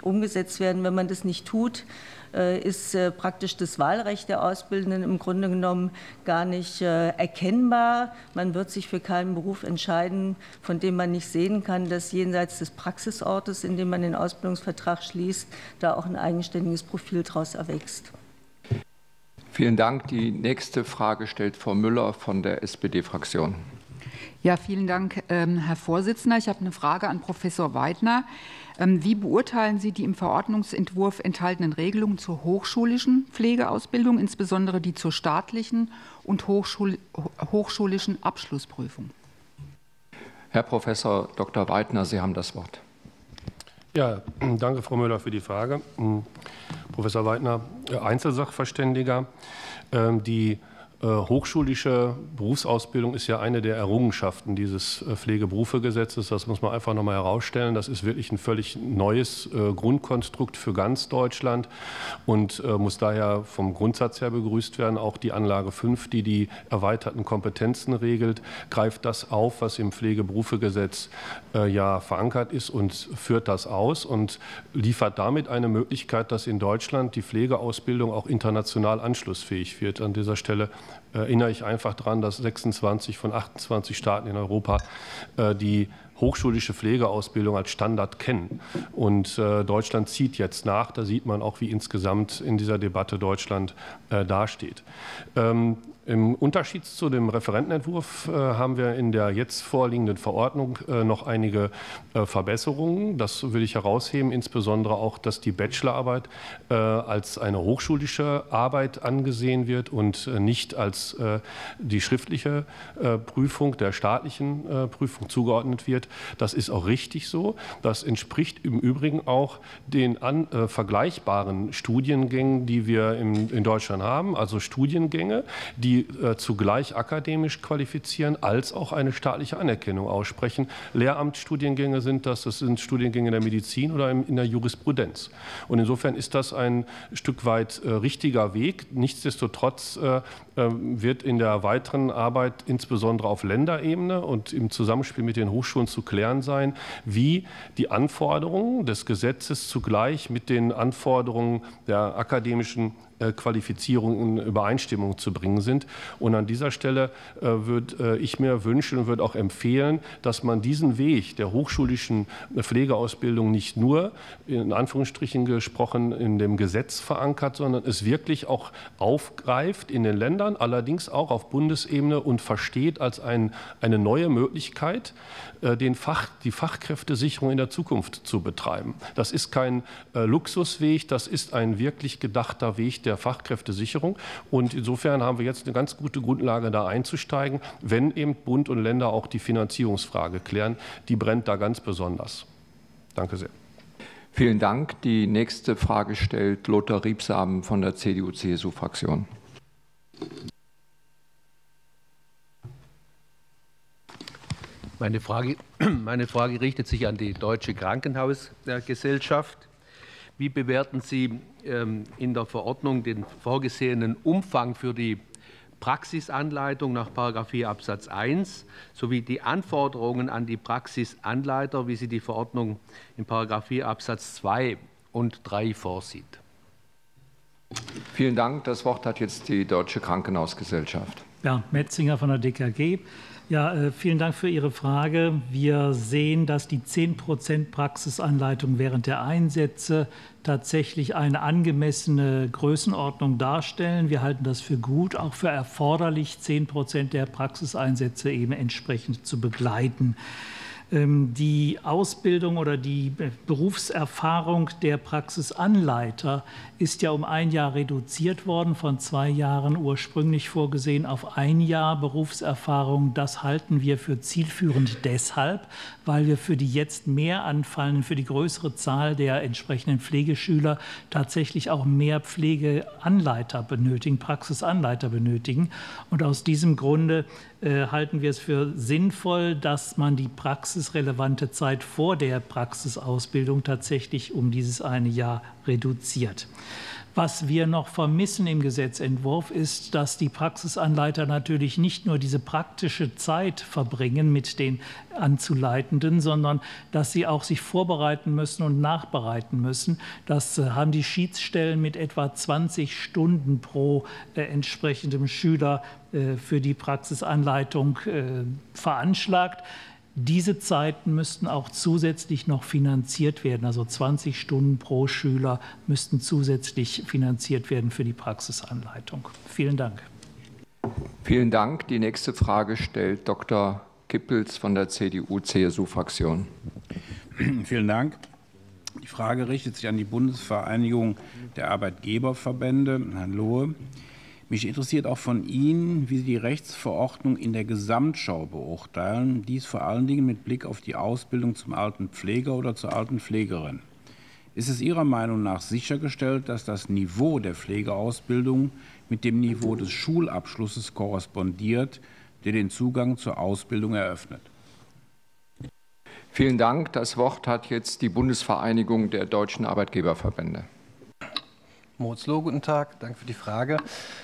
umgesetzt werden. Wenn man das nicht tut, ist praktisch das Wahlrecht der Auszubildenden im Grunde genommen gar nicht erkennbar. Man wird sich für keinen Beruf entscheiden, von dem man nicht sehen kann, dass jenseits des Praxisortes, in dem man den Ausbildungsvertrag schließt, da auch ein eigenständiges Profil daraus erwächst. Vielen Dank. Die nächste Frage stellt Frau Müller von der S P D-Fraktion. Ja, vielen Dank, Herr Vorsitzender. Ich habe eine Frage an Professor Weidner. Wie beurteilen Sie die im Verordnungsentwurf enthaltenen Regelungen zur hochschulischen Pflegeausbildung, insbesondere die zur staatlichen und hochschul hochschulischen Abschlussprüfung? Herr Professor Doktor Weidner, Sie haben das Wort. Ja, danke, Frau Müller, für die Frage. Professor Weidner, Einzelsachverständiger. Die hochschulische Berufsausbildung ist ja eine der Errungenschaften dieses Pflegeberufegesetzes. Das muss man einfach noch mal herausstellen. Das ist wirklich ein völlig neues Grundkonstrukt für ganz Deutschland und muss daher vom Grundsatz her begrüßt werden. Auch die Anlage fünf, die die erweiterten Kompetenzen regelt, greift das auf, was im Pflegeberufegesetz ja verankert ist und führt das aus und liefert damit eine Möglichkeit, dass in Deutschland die Pflegeausbildung auch international anschlussfähig wird. An dieser Stelle erinnere ich einfach daran, dass sechsundzwanzig von achtundzwanzig Staaten in Europa die hochschulische Pflegeausbildung als Standard kennen. Und Deutschland zieht jetzt nach. Da sieht man auch, wie insgesamt in dieser Debatte Deutschland dasteht. Im Unterschied zu dem Referentenentwurf äh, haben wir in der jetzt vorliegenden Verordnung äh, noch einige äh, Verbesserungen. Das will ich herausheben, insbesondere auch, dass die Bachelorarbeit äh, als eine hochschulische Arbeit angesehen wird und äh, nicht als äh, die schriftliche äh, Prüfung der staatlichen äh, Prüfung zugeordnet wird. Das ist auch richtig so. Das entspricht im Übrigen auch den an, äh, vergleichbaren Studiengängen, die wir im, in Deutschland haben, also Studiengänge, die die zugleich akademisch qualifizieren, als auch eine staatliche Anerkennung aussprechen. Lehramtsstudiengänge sind das, das sind Studiengänge in der Medizin oder in der Jurisprudenz. Und insofern ist das ein Stück weit äh, richtiger Weg. Nichtsdestotrotz äh, wird in der weiteren Arbeit insbesondere auf Länderebene und im Zusammenspiel mit den Hochschulen zu klären sein, wie die Anforderungen des Gesetzes zugleich mit den Anforderungen der akademischen Qualifizierung in Übereinstimmung zu bringen sind. Und an dieser Stelle äh, würde äh, ich mir wünschen und würde auch empfehlen, dass man diesen Weg der hochschulischen Pflegeausbildung nicht nur, in Anführungsstrichen gesprochen, in dem Gesetz verankert, sondern es wirklich auch aufgreift in den Ländern, allerdings auch auf Bundesebene und versteht als ein, eine neue Möglichkeit, äh, den Fach, die Fachkräftesicherung in der Zukunft zu betreiben. Das ist kein äh, Luxusweg, das ist ein wirklich gedachter Weg der Fachkräftesicherung. Und insofern haben wir jetzt eine ganz gute Grundlage, da einzusteigen, wenn eben Bund und Länder auch die Finanzierungsfrage klären. Die brennt da ganz besonders. Danke sehr. Vielen Dank. Die nächste Frage stellt Lothar Riebsamen von der C D U C S U-Fraktion. Meine Frage, meine Frage richtet sich an die Deutsche Krankenhausgesellschaft. Wie bewerten Sie in der Verordnung den vorgesehenen Umfang für die Praxisanleitung nach Paragraph vier Absatz eins sowie die Anforderungen an die Praxisanleiter, wie sie die Verordnung in Paragraph vier Absatz zwei und drei vorsieht? Vielen Dank. Das Wort hat jetzt die Deutsche Krankenhausgesellschaft. Bernd Metzinger von der D K G. Ja, vielen Dank für Ihre Frage. Wir sehen, dass die zehn Prozent Praxisanleitung während der Einsätze tatsächlich eine angemessene Größenordnung darstellen. Wir halten das für gut, auch für erforderlich, zehn Prozent der Praxiseinsätze eben entsprechend zu begleiten. Die Ausbildung oder die Berufserfahrung der Praxisanleiter ist ja um ein Jahr reduziert worden, von zwei Jahren ursprünglich vorgesehen auf ein Jahr Berufserfahrung. Das halten wir für zielführend deshalb, weil wir für die jetzt mehr anfallenden, für die größere Zahl der entsprechenden Pflegeschüler tatsächlich auch mehr Pflegeanleiter benötigen, Praxisanleiter benötigen. Und aus diesem Grunde äh, halten wir es für sinnvoll, dass man die Praxis praxisrelevante Zeit vor der Praxisausbildung tatsächlich um dieses eine Jahr reduziert. Was wir noch vermissen im Gesetzentwurf ist, dass die Praxisanleiter natürlich nicht nur diese praktische Zeit verbringen mit den Anzuleitenden, sondern dass sie auch sich vorbereiten müssen und nachbereiten müssen. Das haben die Schiedsstellen mit etwa zwanzig Stunden pro äh, entsprechendem Schüler äh, für die Praxisanleitung äh, veranschlagt. Diese Zeiten müssten auch zusätzlich noch finanziert werden. Also zwanzig Stunden pro Schüler müssten zusätzlich finanziert werden für die Praxisanleitung. Vielen Dank. Vielen Dank. Die nächste Frage stellt Doktor Kippels von der C D U-C S U-Fraktion. Vielen Dank. Die Frage richtet sich an die Bundesvereinigung der Arbeitgeberverbände, Herrn Lohe. Mich interessiert auch von Ihnen, wie Sie die Rechtsverordnung in der Gesamtschau beurteilen, dies vor allen Dingen mit Blick auf die Ausbildung zum Altenpfleger oder zur Altenpflegerin. Ist es Ihrer Meinung nach sichergestellt, dass das Niveau der Pflegeausbildung mit dem Niveau des Schulabschlusses korrespondiert, der den Zugang zur Ausbildung eröffnet? Vielen Dank. Das Wort hat jetzt die Bundesvereinigung der deutschen Arbeitgeberverbände. Moritz Loh, guten Tag, danke für die Frage.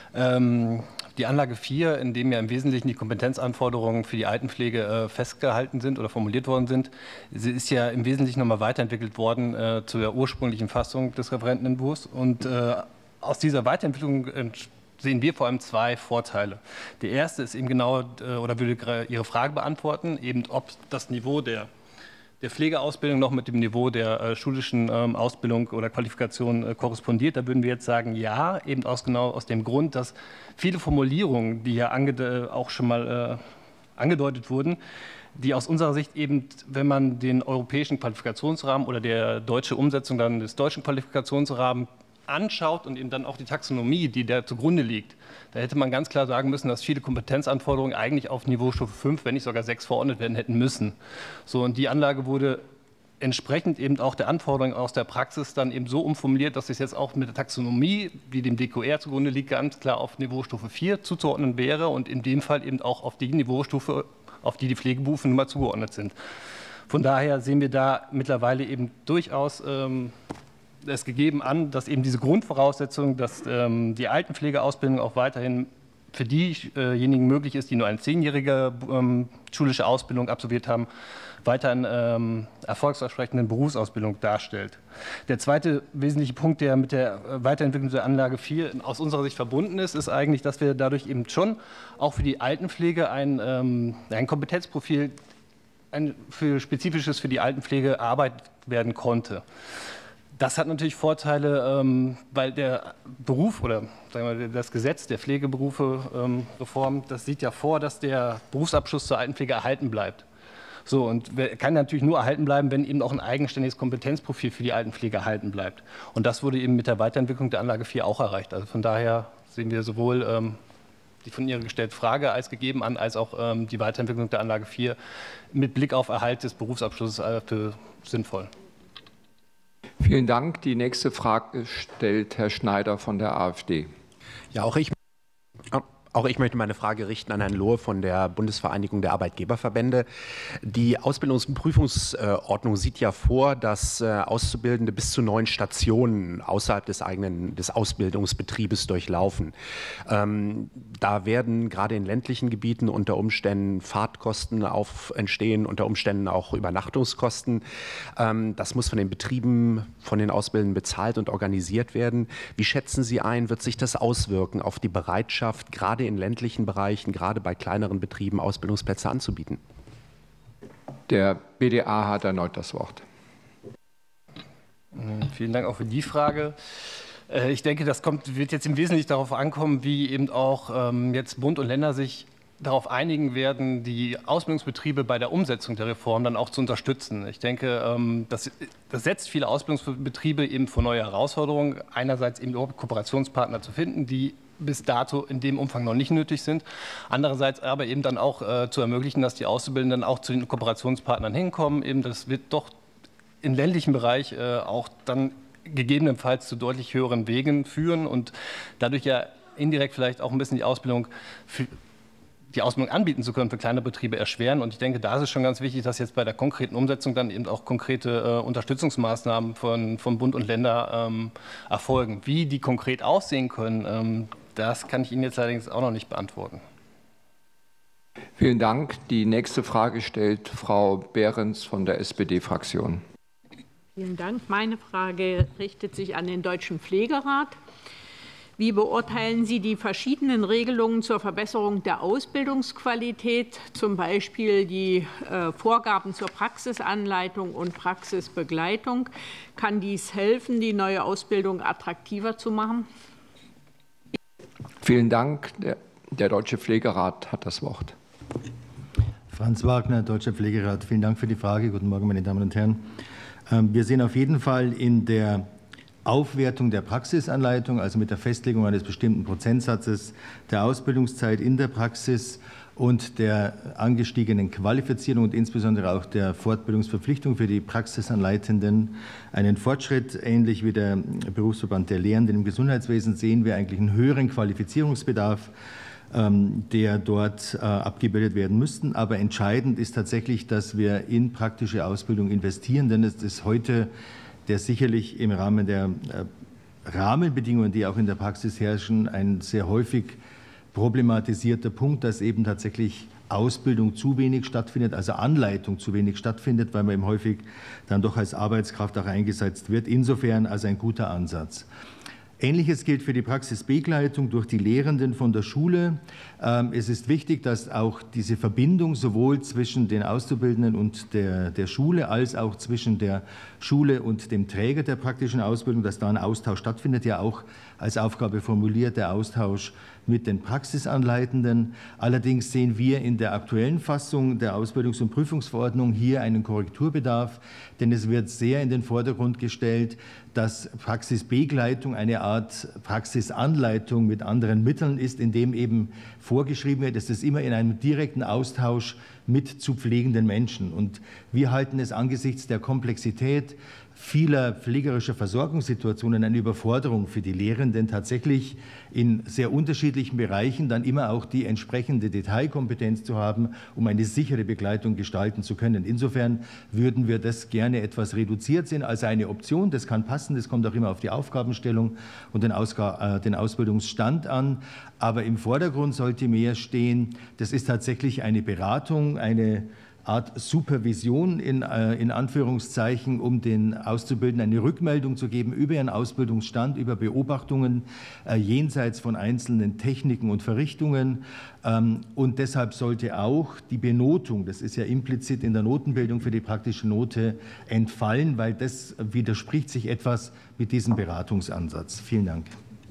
Ähm, die Anlage vier, in dem ja im Wesentlichen die Kompetenzanforderungen für die Altenpflege äh, festgehalten sind oder formuliert worden sind, sie ist ja im Wesentlichen nochmal weiterentwickelt worden äh, zu der ursprünglichen Fassung des Referentenentwurfs. Und äh, aus dieser Weiterentwicklung sehen wir vor allem zwei Vorteile. Der erste ist eben genau, äh, oder würde Ihre Frage beantworten, eben ob das Niveau der der Pflegeausbildung noch mit dem Niveau der äh, schulischen ähm, Ausbildung oder Qualifikation äh, korrespondiert. Da würden wir jetzt sagen, ja, eben aus genau aus dem Grund, dass viele Formulierungen, die ja ange auch schon mal äh, angedeutet wurden, die aus unserer Sicht eben, wenn man den europäischen Qualifikationsrahmen oder der deutsche Umsetzung dann des deutschen Qualifikationsrahmens anschaut und eben dann auch die Taxonomie, die da zugrunde liegt, da hätte man ganz klar sagen müssen, dass viele Kompetenzanforderungen eigentlich auf Niveaustufe fünf, wenn nicht sogar sechs verordnet werden hätten müssen. So, und die Anlage wurde entsprechend eben auch der Anforderungen aus der Praxis dann eben so umformuliert, dass es jetzt auch mit der Taxonomie, die dem D Q R zugrunde liegt, ganz klar auf Niveaustufe vier zuzuordnen wäre und in dem Fall eben auch auf die Niveaustufe, auf die die Pflegeberufe nun mal zugeordnet sind. Von daher sehen wir da mittlerweile eben durchaus ähm, es gegeben an, dass eben diese Grundvoraussetzung, dass ähm, die Altenpflegeausbildung auch weiterhin für diejenigen möglich ist, die nur eine zehnjährige ähm, schulische Ausbildung absolviert haben, weiterhin ähm, erfolgsversprechende Berufsausbildung darstellt. Der zweite wesentliche Punkt, der mit der Weiterentwicklung der Anlage vier aus unserer Sicht verbunden ist, ist eigentlich, dass wir dadurch eben schon auch für die Altenpflege ein, ähm, ein Kompetenzprofil ein für Spezifisches für die Altenpflege erarbeitet werden konnte. Das hat natürlich Vorteile, ähm, weil der Beruf oder sagen wir, das Gesetz der Pflegeberufe-Reform, ähm, das sieht ja vor, dass der Berufsabschluss zur Altenpflege erhalten bleibt. So, und kann natürlich nur erhalten bleiben, wenn eben auch ein eigenständiges Kompetenzprofil für die Altenpflege erhalten bleibt. Und das wurde eben mit der Weiterentwicklung der Anlage vier auch erreicht. Also von daher sehen wir sowohl ähm, die von Ihnen gestellte Frage als gegeben an, als auch ähm, die Weiterentwicklung der Anlage vier mit Blick auf Erhalt des Berufsabschlusses äh, für sinnvoll. Vielen Dank. Die nächste Frage stellt Herr Schneider von der AfD. Ja, auch ich, auch ich möchte meine Frage richten an Herrn Lohe von der Bundesvereinigung der Arbeitgeberverbände. Die Ausbildungs- und Prüfungsordnung sieht ja vor, dass Auszubildende bis zu neun Stationen außerhalb des eigenen des Ausbildungsbetriebes durchlaufen. Ähm, da werden gerade in ländlichen Gebieten unter Umständen Fahrtkosten auf entstehen, unter Umständen auch Übernachtungskosten. Ähm, das muss von den Betrieben, von den Ausbildenden bezahlt und organisiert werden. Wie schätzen Sie ein, wird sich das auswirken auf die Bereitschaft, gerade in ländlichen Bereichen, gerade bei kleineren Betrieben, Ausbildungsplätze anzubieten? Der B D A hat erneut das Wort. Vielen Dank auch für die Frage. Ich denke, das kommt, wird jetzt im Wesentlichen darauf ankommen, wie eben auch ähm, jetzt Bund und Länder sich darauf einigen werden, die Ausbildungsbetriebe bei der Umsetzung der Reform dann auch zu unterstützen. Ich denke, ähm, das, das setzt viele Ausbildungsbetriebe eben vor neue Herausforderungen. Einerseits eben Kooperationspartner zu finden, die bis dato in dem Umfang noch nicht nötig sind. Andererseits aber eben dann auch äh, zu ermöglichen, dass die Auszubildenden auch zu den Kooperationspartnern hinkommen. Eben das wird doch im ländlichen Bereich äh, auch dann gegebenenfalls zu deutlich höheren Wegen führen und dadurch ja indirekt vielleicht auch ein bisschen die Ausbildung für die Ausbildung anbieten zu können, für kleine Betriebe erschweren. Und ich denke, da ist es schon ganz wichtig, dass jetzt bei der konkreten Umsetzung dann eben auch konkrete äh, Unterstützungsmaßnahmen von, von Bund und Länder ähm, erfolgen. Wie die konkret aussehen können, ähm, das kann ich Ihnen jetzt allerdings auch noch nicht beantworten. Vielen Dank. Die nächste Frage stellt Frau Behrens von der S P D-Fraktion. Vielen Dank. Meine Frage richtet sich an den Deutschen Pflegerat. Wie beurteilen Sie die verschiedenen Regelungen zur Verbesserung der Ausbildungsqualität, zum Beispiel die äh, Vorgaben zur Praxisanleitung und Praxisbegleitung? Kann dies helfen, die neue Ausbildung attraktiver zu machen? Vielen Dank. Der, der Deutsche Pflegerat hat das Wort. Franz Wagner, Deutscher Pflegerat. Vielen Dank für die Frage. Guten Morgen, meine Damen und Herren. Wir sehen auf jeden Fall in der Aufwertung der Praxisanleitung, also mit der Festlegung eines bestimmten Prozentsatzes der Ausbildungszeit in der Praxis und der angestiegenen Qualifizierung und insbesondere auch der Fortbildungsverpflichtung für die Praxisanleitenden einen Fortschritt. Ähnlich wie der Berufsverband der Lehrenden im Gesundheitswesen sehen wir eigentlich einen höheren Qualifizierungsbedarf, der dort abgebildet werden müssten. Aber entscheidend ist tatsächlich, dass wir in praktische Ausbildung investieren, denn es ist heute der sicherlich im Rahmen der Rahmenbedingungen, die auch in der Praxis herrschen, ein sehr häufig problematisierter Punkt, dass eben tatsächlich Ausbildung zu wenig stattfindet, also Anleitung zu wenig stattfindet, weil man eben häufig dann doch als Arbeitskraft auch eingesetzt wird. Insofern also ein guter Ansatz. Ähnliches gilt für die Praxisbegleitung durch die Lehrenden von der Schule. Es ist wichtig, dass auch diese Verbindung sowohl zwischen den Auszubildenden und der, der Schule als auch zwischen der Schule und dem Träger der praktischen Ausbildung, dass da ein Austausch stattfindet, ja auch als Aufgabe formuliert, der Austausch mit den Praxisanleitenden. Allerdings sehen wir in der aktuellen Fassung der Ausbildungs- und Prüfungsverordnung hier einen Korrekturbedarf, denn es wird sehr in den Vordergrund gestellt, dass Praxisbegleitung eine Art Praxisanleitung mit anderen Mitteln ist, in dem eben vorgeschrieben wird, dass es immer in einem direkten Austausch mit zu pflegenden Menschen. Und wir halten es angesichts der Komplexität vieler pflegerischer Versorgungssituationen eine Überforderung für die Lehrenden, tatsächlich in sehr unterschiedlichen Bereichen dann immer auch die entsprechende Detailkompetenz zu haben, um eine sichere Begleitung gestalten zu können. Insofern würden wir das gerne etwas reduziert sehen als eine Option. Das kann passen, das kommt auch immer auf die Aufgabenstellung und den, Ausga- äh, den Ausbildungsstand an. Aber im Vordergrund sollte mehr stehen, das ist tatsächlich eine Beratung, eine Art Supervision in, äh, in Anführungszeichen, um den Auszubildenden eine Rückmeldung zu geben über ihren Ausbildungsstand, über Beobachtungen äh, jenseits von einzelnen Techniken und Verrichtungen. Ähm, und deshalb sollte auch die Benotung, das ist ja implizit in der Notenbildung für die praktische Note, entfallen, weil das widerspricht sich etwas mit diesem Beratungsansatz. Vielen Dank.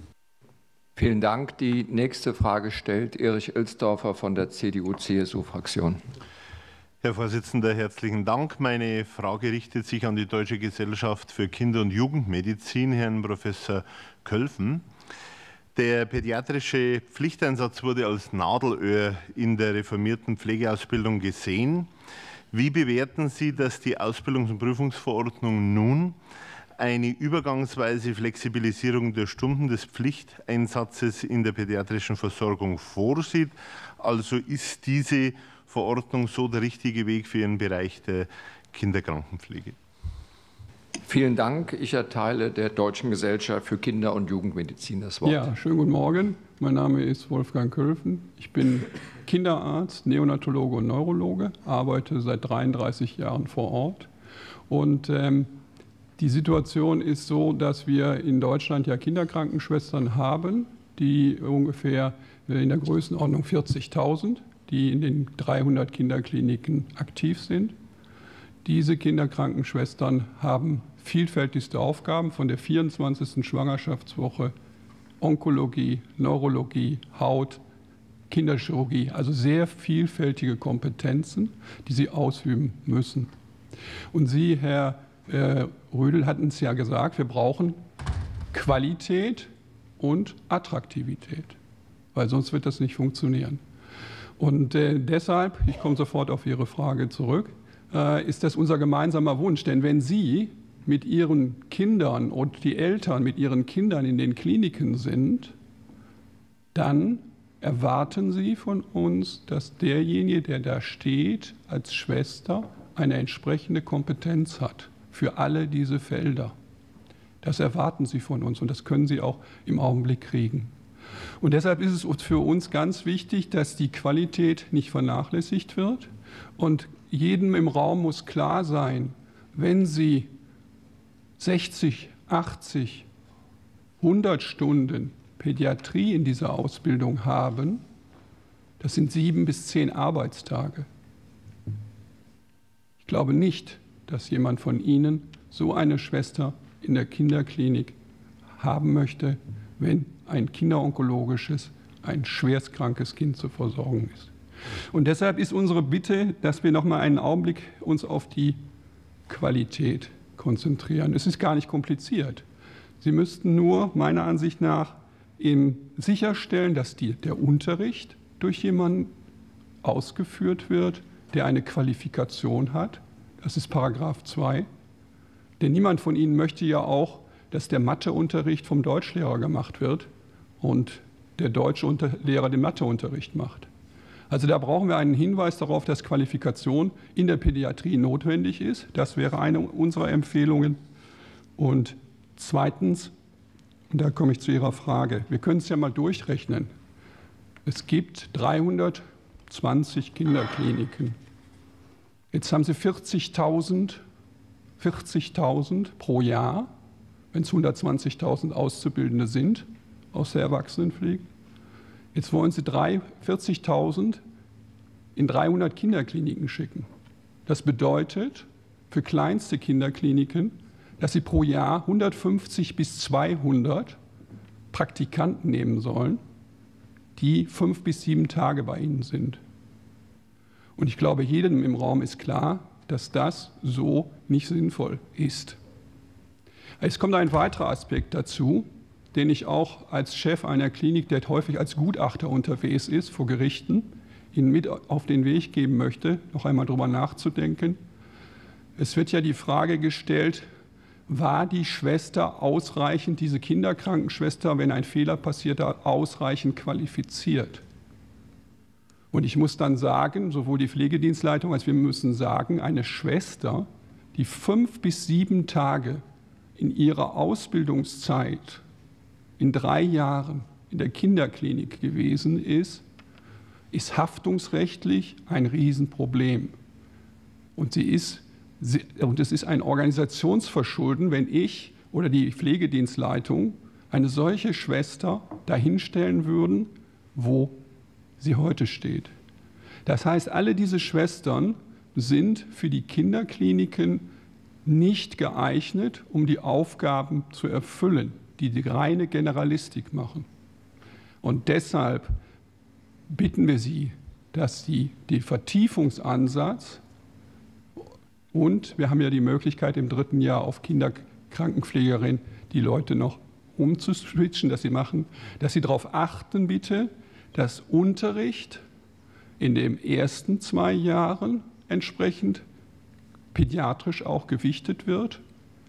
Vielen Dank. Die nächste Frage stellt Erich Ilsdorfer von der C D U C S U-Fraktion. Herr Vorsitzender, herzlichen Dank. Meine Frage richtet sich an die Deutsche Gesellschaft für Kinder- und Jugendmedizin, Herrn Professor Kölfen. Der pädiatrische Pflichteinsatz wurde als Nadelöhr in der reformierten Pflegeausbildung gesehen. Wie bewerten Sie, dass die Ausbildungs- und Prüfungsverordnung nun eine übergangsweise Flexibilisierung der Stunden des Pflichteinsatzes in der pädiatrischen Versorgung vorsieht? Also ist diese Verordnung so der richtige Weg für Ihren Bereich der Kinderkrankenpflege? Vielen Dank. Ich erteile der Deutschen Gesellschaft für Kinder- und Jugendmedizin das Wort. Ja, schönen guten Morgen. Mein Name ist Wolfgang Kölfen. Ich bin Kinderarzt, Neonatologe und Neurologe, arbeite seit dreiunddreißig Jahren vor Ort. Und ähm, die Situation ist so, dass wir in Deutschland ja Kinderkrankenschwestern haben, die ungefähr in der Größenordnung vierzigtausend, die in den dreihundert Kinderkliniken aktiv sind. Diese Kinderkrankenschwestern haben vielfältigste Aufgaben von der vierundzwanzigsten Schwangerschaftswoche, Onkologie, Neurologie, Haut, Kinderchirurgie, also sehr vielfältige Kompetenzen, die sie ausüben müssen. Und Sie, Herr äh, Rödel, hatten es ja gesagt, wir brauchen Qualität und Attraktivität, weil sonst wird das nicht funktionieren. Und äh, deshalb, ich komme sofort auf Ihre Frage zurück, äh, ist das unser gemeinsamer Wunsch. Denn wenn Sie mit Ihren Kindern und die Eltern mit ihren Kindern in den Kliniken sind, dann erwarten Sie von uns, dass derjenige, der da steht, als Schwester eine entsprechende Kompetenz hat für alle diese Felder. Das erwarten Sie von uns und das können Sie auch im Augenblick kriegen. Und deshalb ist es für uns ganz wichtig, dass die Qualität nicht vernachlässigt wird. Und jedem im Raum muss klar sein, wenn Sie sechzig, achtzig, hundert Stunden Pädiatrie in dieser Ausbildung haben, das sind sieben bis zehn Arbeitstage. Ich glaube nicht, dass jemand von Ihnen so eine Schwester in der Kinderklinik haben möchte, wenn ein kinderonkologisches, ein schwerstkrankes Kind zu versorgen ist. Und deshalb ist unsere Bitte, dass wir noch mal einen Augenblick uns auf die Qualität konzentrieren. Es ist gar nicht kompliziert. Sie müssten nur meiner Ansicht nach eben sicherstellen, dass die, der Unterricht durch jemanden ausgeführt wird, der eine Qualifikation hat. Das ist Paragraph zwei. Denn niemand von Ihnen möchte ja auch, dass der Matheunterricht vom Deutschlehrer gemacht wird und der Deutschlehrer den Matheunterricht macht. Also da brauchen wir einen Hinweis darauf, dass Qualifikation in der Pädiatrie notwendig ist. Das wäre eine unserer Empfehlungen. Und zweitens, und da komme ich zu Ihrer Frage, wir können es ja mal durchrechnen. Es gibt dreihundertzwanzig Kinderkliniken. Jetzt haben Sie vierzigtausend vierzigtausend pro Jahr, wenn es hundertzwanzigtausend Auszubildende sind aus der Erwachsenenpflege. Jetzt wollen Sie vierzigtausend in dreihundert Kinderkliniken schicken. Das bedeutet für kleinste Kinderkliniken, dass Sie pro Jahr hundertfünfzig bis zweihundert Praktikanten nehmen sollen, die fünf bis sieben Tage bei Ihnen sind. Und ich glaube, jedem im Raum ist klar, dass das so nicht sinnvoll ist. Es kommt ein weiterer Aspekt dazu, den ich auch als Chef einer Klinik, der häufig als Gutachter unterwegs ist vor Gerichten, Ihnen mit auf den Weg geben möchte, noch einmal darüber nachzudenken. Es wird ja die Frage gestellt, war die Schwester ausreichend, diese Kinderkrankenschwester, wenn ein Fehler passiert hat, ausreichend qualifiziert? Und ich muss dann sagen, sowohl die Pflegedienstleitung als wir müssen sagen, eine Schwester, die fünf bis sieben Tage in ihrer Ausbildungszeit in drei Jahren in der Kinderklinik gewesen ist, ist haftungsrechtlich ein Riesenproblem. Und, sie ist, und es ist ein Organisationsverschulden, wenn ich oder die Pflegedienstleitung eine solche Schwester dahinstellen würden, wo sie heute steht. Das heißt, alle diese Schwestern sind für die Kinderkliniken nicht geeignet, um die Aufgaben zu erfüllen, die die reine Generalistik machen. Und deshalb bitten wir Sie, dass Sie den Vertiefungsansatz und wir haben ja die Möglichkeit im dritten Jahr auf Kinderkrankenpflegerin die Leute noch umzuswitchen, dass Sie machen, dass Sie darauf achten bitte, dass Unterricht in den ersten zwei Jahren entsprechend pädiatrisch auch gewichtet wird.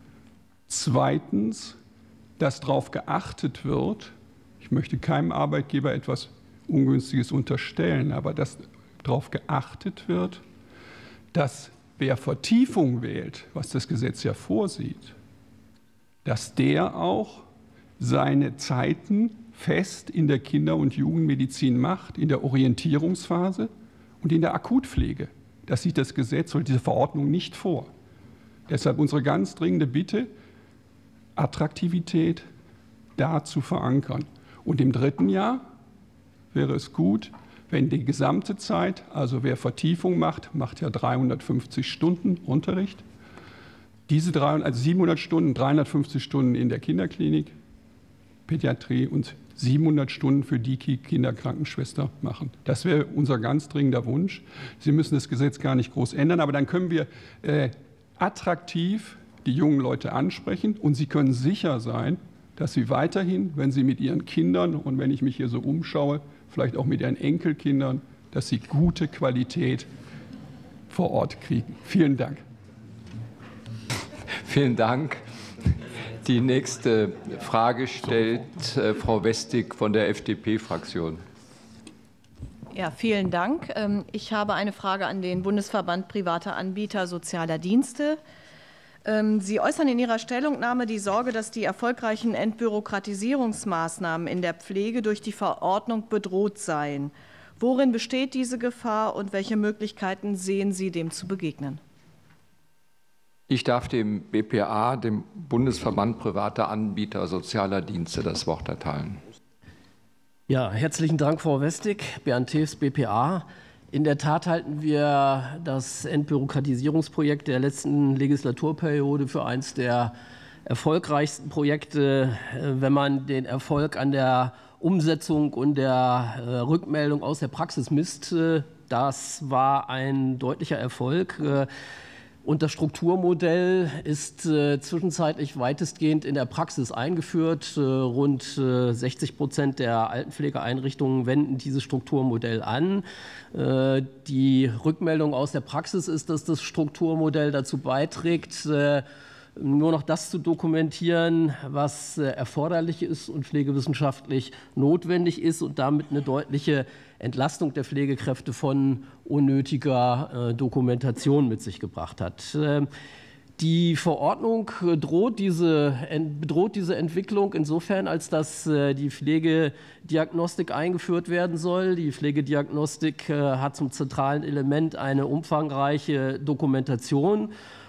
Zweitens, dass darauf geachtet wird, ich möchte keinem Arbeitgeber etwas Ungünstiges unterstellen, aber dass darauf geachtet wird, dass wer Vertiefung wählt, was das Gesetz ja vorsieht, dass der auch seine Zeiten fest in der Kinder- und Jugendmedizin macht, in der Orientierungsphase und in der Akutpflege. Das sieht das Gesetz oder diese Verordnung nicht vor. Deshalb unsere ganz dringende Bitte, Attraktivität da zu verankern. Und im dritten Jahr wäre es gut, wenn die gesamte Zeit, also wer Vertiefung macht, macht ja dreihundertfünfzig Stunden Unterricht, diese dreihundert, also siebenhundert Stunden, dreihundertfünfzig Stunden in der Kinderklinik, Pädiatrie und siebenhundert Stunden für die Kinderkrankenschwester machen. Das wäre unser ganz dringender Wunsch. Sie müssen das Gesetz gar nicht groß ändern, aber dann können wir äh, attraktiv die jungen Leute ansprechen und sie können sicher sein, dass sie weiterhin, wenn sie mit ihren Kindern und wenn ich mich hier so umschaue, vielleicht auch mit ihren Enkelkindern, dass sie gute Qualität vor Ort kriegen. Vielen Dank. Vielen Dank. Die nächste Frage stellt äh, Frau Westig von der F D P-Fraktion. Ja, vielen Dank. Ich habe eine Frage an den Bundesverband privater Anbieter sozialer Dienste. Sie äußern in Ihrer Stellungnahme die Sorge, dass die erfolgreichen Entbürokratisierungsmaßnahmen in der Pflege durch die Verordnung bedroht seien. Worin besteht diese Gefahr und welche Möglichkeiten sehen Sie, dem zu begegnen? Ich darf dem B P A, dem Bundesverband privater Anbieter sozialer Dienste, das Wort erteilen. Ja, herzlichen Dank, Frau Westig. Bernd Tews, B P A. In der Tat halten wir das Entbürokratisierungsprojekt der letzten Legislaturperiode für eines der erfolgreichsten Projekte, wenn man den Erfolg an der Umsetzung und der Rückmeldung aus der Praxis misst. Das war ein deutlicher Erfolg. Und das Strukturmodell ist äh, zwischenzeitlich weitestgehend in der Praxis eingeführt. Äh, rund äh, sechzig Prozent der Altenpflegeeinrichtungen wenden dieses Strukturmodell an. Äh, die Rückmeldung aus der Praxis ist, dass das Strukturmodell dazu beiträgt, äh, nur noch das zu dokumentieren, was äh, erforderlich ist und pflegewissenschaftlich notwendig ist und damit eine deutliche Entlastung der Pflegekräfte von unnötiger äh, Dokumentation mit sich gebracht hat. Äh, die Verordnung droht diese, bedroht diese Entwicklung insofern, als dass äh, die Pflegediagnostik eingeführt werden soll. Die Pflegediagnostik äh, hat zum zentralen Element eine umfangreiche Dokumentation.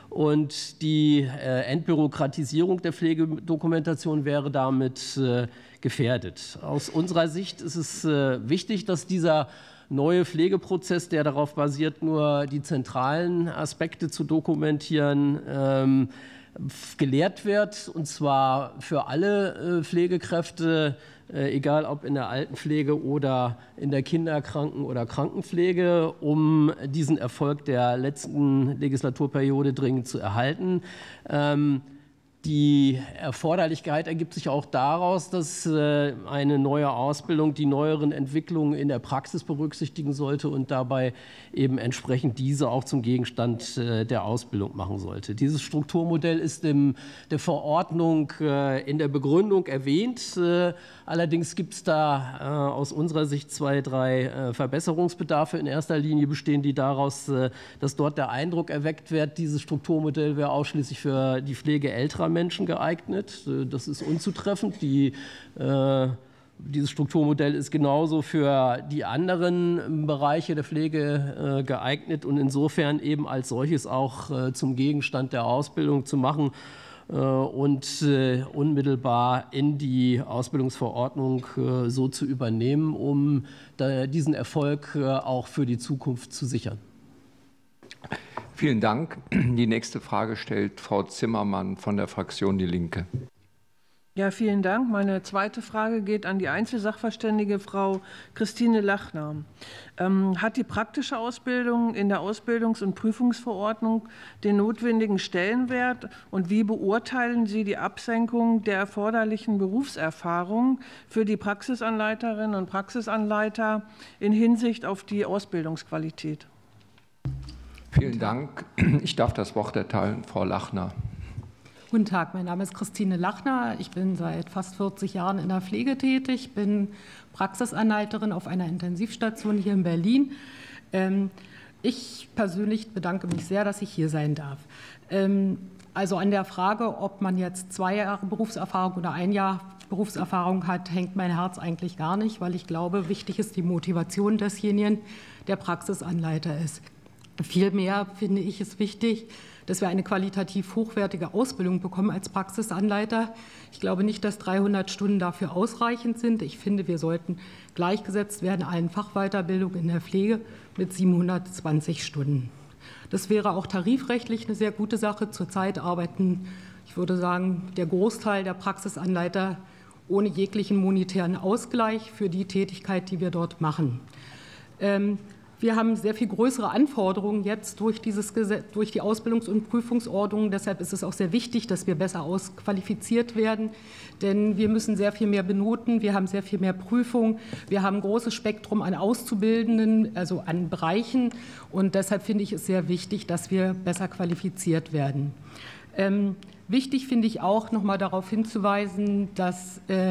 Und die äh, Entbürokratisierung der Pflegedokumentation wäre damit äh, gefährdet. Aus unserer Sicht ist es äh, wichtig, dass dieser neue Pflegeprozess, der darauf basiert, nur die zentralen Aspekte zu dokumentieren, ähm, gelehrt wird, und zwar für alle äh, Pflegekräfte, äh, egal ob in der Altenpflege oder in der Kinderkranken- oder Krankenpflege, um diesen Erfolg der letzten Legislaturperiode dringend zu erhalten. Ähm, Die Erforderlichkeit ergibt sich auch daraus, dass äh, eine neue Ausbildung die neueren Entwicklungen in der Praxis berücksichtigen sollte und dabei eben entsprechend diese auch zum Gegenstand äh, der Ausbildung machen sollte. Dieses Strukturmodell ist in der Verordnung äh, in der Begründung erwähnt. Äh, allerdings gibt es da äh, aus unserer Sicht zwei, drei äh, Verbesserungsbedarfe. In erster Linie bestehen die daraus, äh, dass dort der Eindruck erweckt wird, dieses Strukturmodell wäre ausschließlich für die Pflege älterer Menschen geeignet. Das ist unzutreffend. Die, äh, dieses Strukturmodell ist genauso für die anderen Bereiche der Pflege äh, geeignet und insofern eben als solches auch äh, zum Gegenstand der Ausbildung zu machen äh, und äh, unmittelbar in die Ausbildungsverordnung äh, so zu übernehmen, um da, diesen Erfolg äh, auch für die Zukunft zu sichern. Vielen Dank. Die nächste Frage stellt Frau Zimmermann von der Fraktion Die Linke. Ja, vielen Dank. Meine zweite Frage geht an die Einzelsachverständige Frau Christine Lachner. Ähm, hat die praktische Ausbildung in der Ausbildungs- und Prüfungsverordnung den notwendigen Stellenwert und wie beurteilen Sie die Absenkung der erforderlichen Berufserfahrung für die Praxisanleiterinnen und Praxisanleiter in Hinsicht auf die Ausbildungsqualität? Vielen Dank. Ich darf das Wort erteilen, Frau Lachner. Guten Tag, mein Name ist Christine Lachner. Ich bin seit fast vierzig Jahren in der Pflege tätig, bin Praxisanleiterin auf einer Intensivstation hier in Berlin. Ich persönlich bedanke mich sehr, dass ich hier sein darf. Also an der Frage, ob man jetzt zwei Jahre Berufserfahrung oder ein Jahr Berufserfahrung hat, hängt mein Herz eigentlich gar nicht, weil ich glaube, wichtig ist die Motivation desjenigen, der Praxisanleiter ist. Vielmehr finde ich es wichtig, dass wir eine qualitativ hochwertige Ausbildung bekommen als Praxisanleiter. Ich glaube nicht, dass dreihundert Stunden dafür ausreichend sind. Ich finde, wir sollten gleichgesetzt werden allen Fachweiterbildungen in der Pflege mit siebenhundertzwanzig Stunden. Das wäre auch tarifrechtlich eine sehr gute Sache. Zurzeit arbeiten, ich würde sagen, der Großteil der Praxisanleiter ohne jeglichen monetären Ausgleich für die Tätigkeit, die wir dort machen. Ähm, Wir haben sehr viel größere Anforderungen jetzt durch, dieses Gesetz, durch die Ausbildungs- und Prüfungsordnung. Deshalb ist es auch sehr wichtig, dass wir besser ausqualifiziert werden. Denn wir müssen sehr viel mehr benoten, wir haben sehr viel mehr Prüfung, wir haben ein großes Spektrum an Auszubildenden, also an Bereichen. Und deshalb finde ich es sehr wichtig, dass wir besser qualifiziert werden. Ähm, wichtig finde ich auch, noch mal darauf hinzuweisen, dass äh,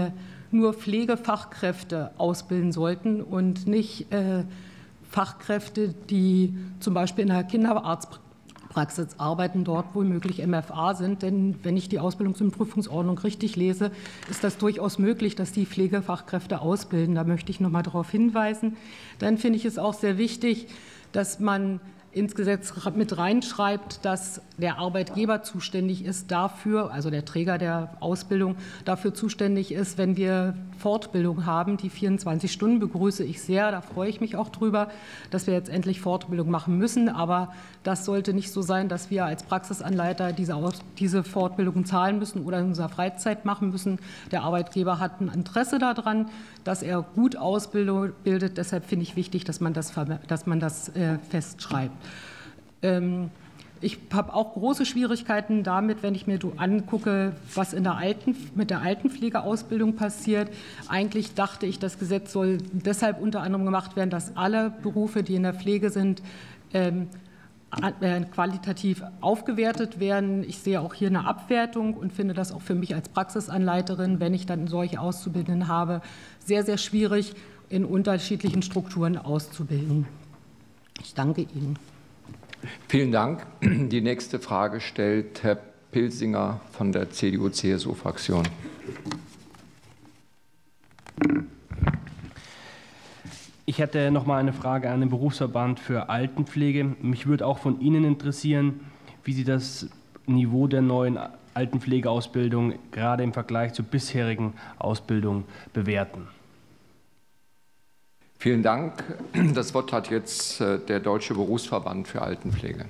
nur Pflegefachkräfte ausbilden sollten und nicht äh, Fachkräfte, die zum Beispiel in der Kinderarztpraxis arbeiten, dort womöglich M F A sind. Denn wenn ich die Ausbildungs- und Prüfungsordnung richtig lese, ist das durchaus möglich, dass die Pflegefachkräfte ausbilden. Da möchte ich noch mal darauf hinweisen. Dann finde ich es auch sehr wichtig, dass man ins Gesetz mit reinschreibt, dass der Arbeitgeber zuständig ist dafür, also der Träger der Ausbildung dafür zuständig ist, wenn wir Fortbildung haben. Die vierundzwanzig Stunden begrüße ich sehr, da freue ich mich auch drüber, dass wir jetzt endlich Fortbildung machen müssen. Aber das sollte nicht so sein, dass wir als Praxisanleiter diese, diese Fortbildung zahlen müssen oder in unserer Freizeit machen müssen. Der Arbeitgeber hat ein Interesse daran, dass er gut ausbildet. Deshalb finde ich wichtig, dass man das, dass man das äh, festschreibt. Ähm, Ich habe auch große Schwierigkeiten damit, wenn ich mir angucke, was in der Alten, mit der Altenpflegeausbildung passiert. Eigentlich dachte ich, das Gesetz soll deshalb unter anderem gemacht werden, dass alle Berufe, die in der Pflege sind, ähm, qualitativ aufgewertet werden. Ich sehe auch hier eine Abwertung und finde das auch für mich als Praxisanleiterin, wenn ich dann solche Auszubildenden habe, sehr, sehr schwierig, in unterschiedlichen Strukturen auszubilden. Ich danke Ihnen. Vielen Dank. Die nächste Frage stellt Herr Pilsinger von der C D U C S U-Fraktion. Ich hätte noch mal eine Frage an den Berufsverband für Altenpflege. Mich würde auch von Ihnen interessieren, wie Sie das Niveau der neuen Altenpflegeausbildung gerade im Vergleich zur bisherigen Ausbildung bewerten. Vielen Dank. Das Wort hat jetzt der Deutsche Berufsverband für Altenpflege.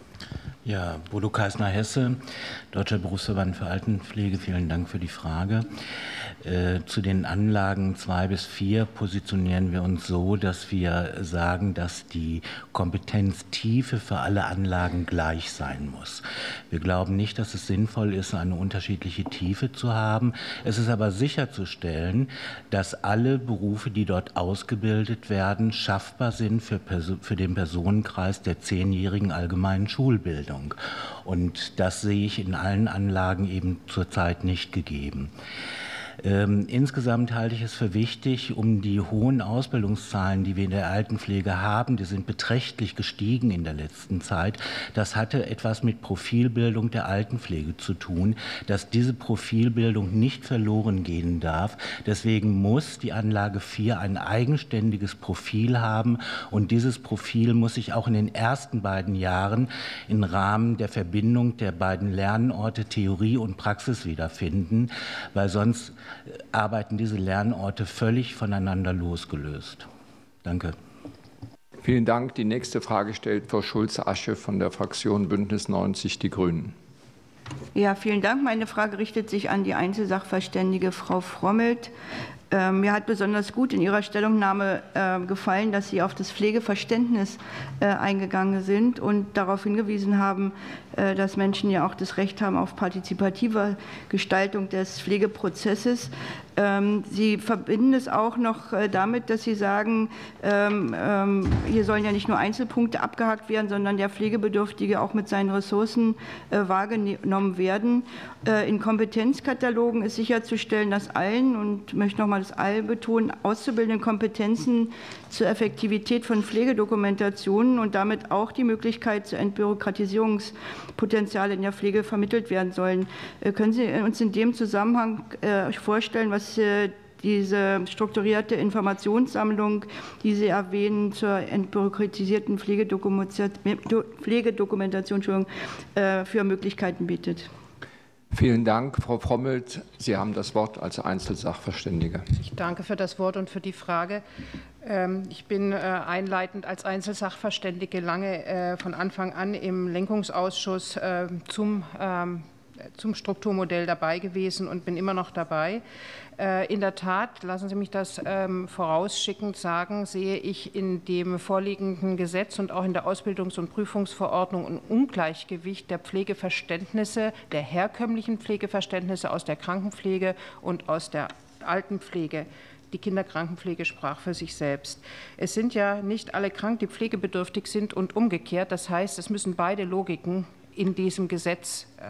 Ja, Bodo Kaisner-Hesse, Deutscher Berufsverband für Altenpflege. Vielen Dank für die Frage. Äh, zu den Anlagen zwei bis vier positionieren wir uns so, dass wir sagen, dass die Kompetenztiefe für alle Anlagen gleich sein muss. Wir glauben nicht, dass es sinnvoll ist, eine unterschiedliche Tiefe zu haben. Es ist aber sicherzustellen, dass alle Berufe, die dort ausgebildet werden, schaffbar sind für, für den Personenkreis der zehnjährigen allgemeinen Schulbildung. Und das sehe ich in allen Anlagen eben zurzeit nicht gegeben. Ähm, insgesamt halte ich es für wichtig, um die hohen Ausbildungszahlen, die wir in der Altenpflege haben, die sind beträchtlich gestiegen in der letzten Zeit. Das hatte etwas mit Profilbildung der Altenpflege zu tun, dass diese Profilbildung nicht verloren gehen darf. Deswegen muss die Anlage vier ein eigenständiges Profil haben und dieses Profil muss sich auch in den ersten beiden Jahren im Rahmen der Verbindung der beiden Lernorte Theorie und Praxis wiederfinden, weil sonst arbeiten diese Lernorte völlig voneinander losgelöst. Danke. Vielen Dank. Die nächste Frage stellt Frau Schulze-Asche von der Fraktion Bündnis neunzig Die Grünen. Ja, vielen Dank. Meine Frage richtet sich an die Einzelsachverständige Frau Frommelt. Äh, mir hat besonders gut in Ihrer Stellungnahme äh, gefallen, dass Sie auf das Pflegeverständnis äh, eingegangen sind und darauf hingewiesen haben, äh, dass Menschen ja auch das Recht haben auf partizipative Gestaltung des Pflegeprozesses. Ähm, Sie verbinden es auch noch äh, damit, dass Sie sagen, ähm, ähm, hier sollen ja nicht nur Einzelpunkte abgehakt werden, sondern der Pflegebedürftige auch mit seinen Ressourcen äh, wahrgenommen werden. Äh, in Kompetenzkatalogen ist sicherzustellen, dass allen, und ich möchte noch mal das all betonen, auszubildenden Kompetenzen zur Effektivität von Pflegedokumentationen und damit auch die Möglichkeit zur Entbürokratisierungspotenzial in der Pflege vermittelt werden sollen. Äh, können Sie uns in dem Zusammenhang äh, vorstellen, was diese strukturierte Informationssammlung, die Sie erwähnen, zur entbürokratisierten Pflegedokumentation für Möglichkeiten bietet? Vielen Dank, Frau Frommelt. Sie haben das Wort als Einzelsachverständige. Ich danke für das Wort und für die Frage. Ich bin einleitend als Einzelsachverständige lange von Anfang an im Lenkungsausschuss zum zum Strukturmodell dabei gewesen und bin immer noch dabei. In der Tat, lassen Sie mich das vorausschickend sagen, sehe ich in dem vorliegenden Gesetz und auch in der Ausbildungs- und Prüfungsverordnung ein Ungleichgewicht der Pflegeverständnisse, der herkömmlichen Pflegeverständnisse aus der Krankenpflege und aus der Altenpflege. Die Kinderkrankenpflege sprach für sich selbst. Es sind ja nicht alle krank, die pflegebedürftig sind und umgekehrt. Das heißt, es müssen beide Logiken in diesem Gesetz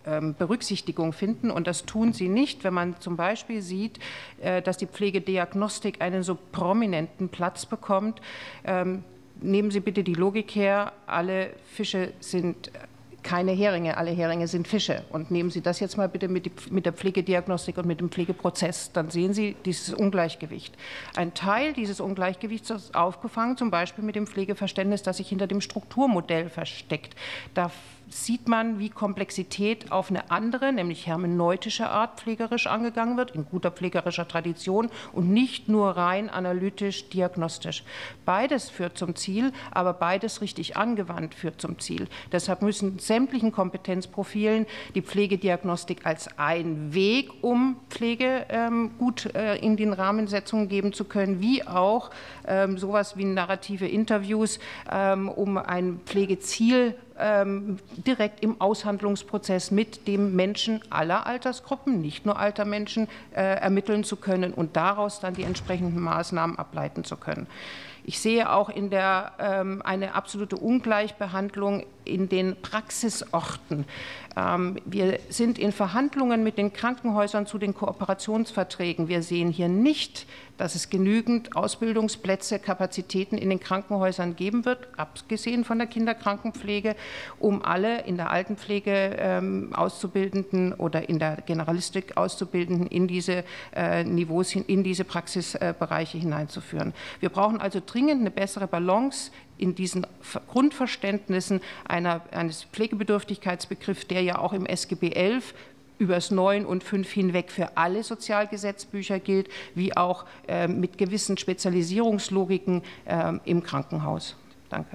Berücksichtigung finden. Und das tun sie nicht, wenn man zum Beispiel sieht, dass die Pflegediagnostik einen so prominenten Platz bekommt. Nehmen Sie bitte die Logik her, alle Fische sind keine Heringe, alle Heringe sind Fische. Und nehmen Sie das jetzt mal bitte mit, die, mit der Pflegediagnostik und mit dem Pflegeprozess, dann sehen Sie dieses Ungleichgewicht. Ein Teil dieses Ungleichgewichts ist aufgefangen, zum Beispiel mit dem Pflegeverständnis, das sich hinter dem Strukturmodell versteckt. Da sieht man, wie Komplexität auf eine andere, nämlich hermeneutische Art pflegerisch angegangen wird, in guter pflegerischer Tradition und nicht nur rein analytisch, diagnostisch. Beides führt zum Ziel, aber beides richtig angewandt führt zum Ziel. Deshalb müssen sämtlichen Kompetenzprofilen die Pflegediagnostik als ein Weg, um Pflege ähm, gut äh, in den Rahmensetzungen geben zu können, wie auch ähm, sowas wie narrative Interviews, ähm, um ein Pflegeziel direkt im Aushandlungsprozess mit dem Menschen aller Altersgruppen, nicht nur alter Menschen, äh, ermitteln zu können und daraus dann die entsprechenden Maßnahmen ableiten zu können. Ich sehe auch in der, ähm, eine absolute Ungleichbehandlung in den Praxisorten. Ähm, wir sind in Verhandlungen mit den Krankenhäusern zu den Kooperationsverträgen. Wir sehen hier nicht, dass es genügend Ausbildungsplätze, Kapazitäten in den Krankenhäusern geben wird, abgesehen von der Kinderkrankenpflege, um alle in der Altenpflege ähm, Auszubildenden oder in der Generalistik Auszubildenden in diese äh, Niveaus, in diese Praxisbereiche äh, hineinzuführen. Wir brauchen also dringend eine bessere Balance in diesen Grundverständnissen einer, eines Pflegebedürftigkeitsbegriffs, der ja auch im S G B elf übers neun und fünf hinweg für alle Sozialgesetzbücher gilt, wie auch äh, mit gewissen Spezialisierungslogiken äh, im Krankenhaus. Danke.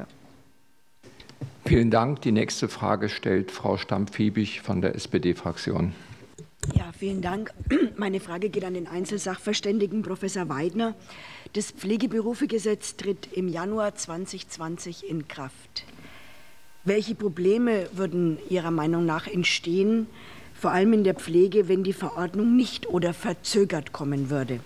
Vielen Dank. Die nächste Frage stellt Frau Stamm-Fiebig von der S P D-Fraktion. Ja, vielen Dank. Meine Frage geht an den Einzelsachverständigen Professor Weidner. Das Pflegeberufegesetz tritt im Januar zweitausendzwanzig in Kraft. Welche Probleme würden Ihrer Meinung nach entstehen, vor allem in der Pflege, wenn die Verordnung nicht oder verzögert kommen würde?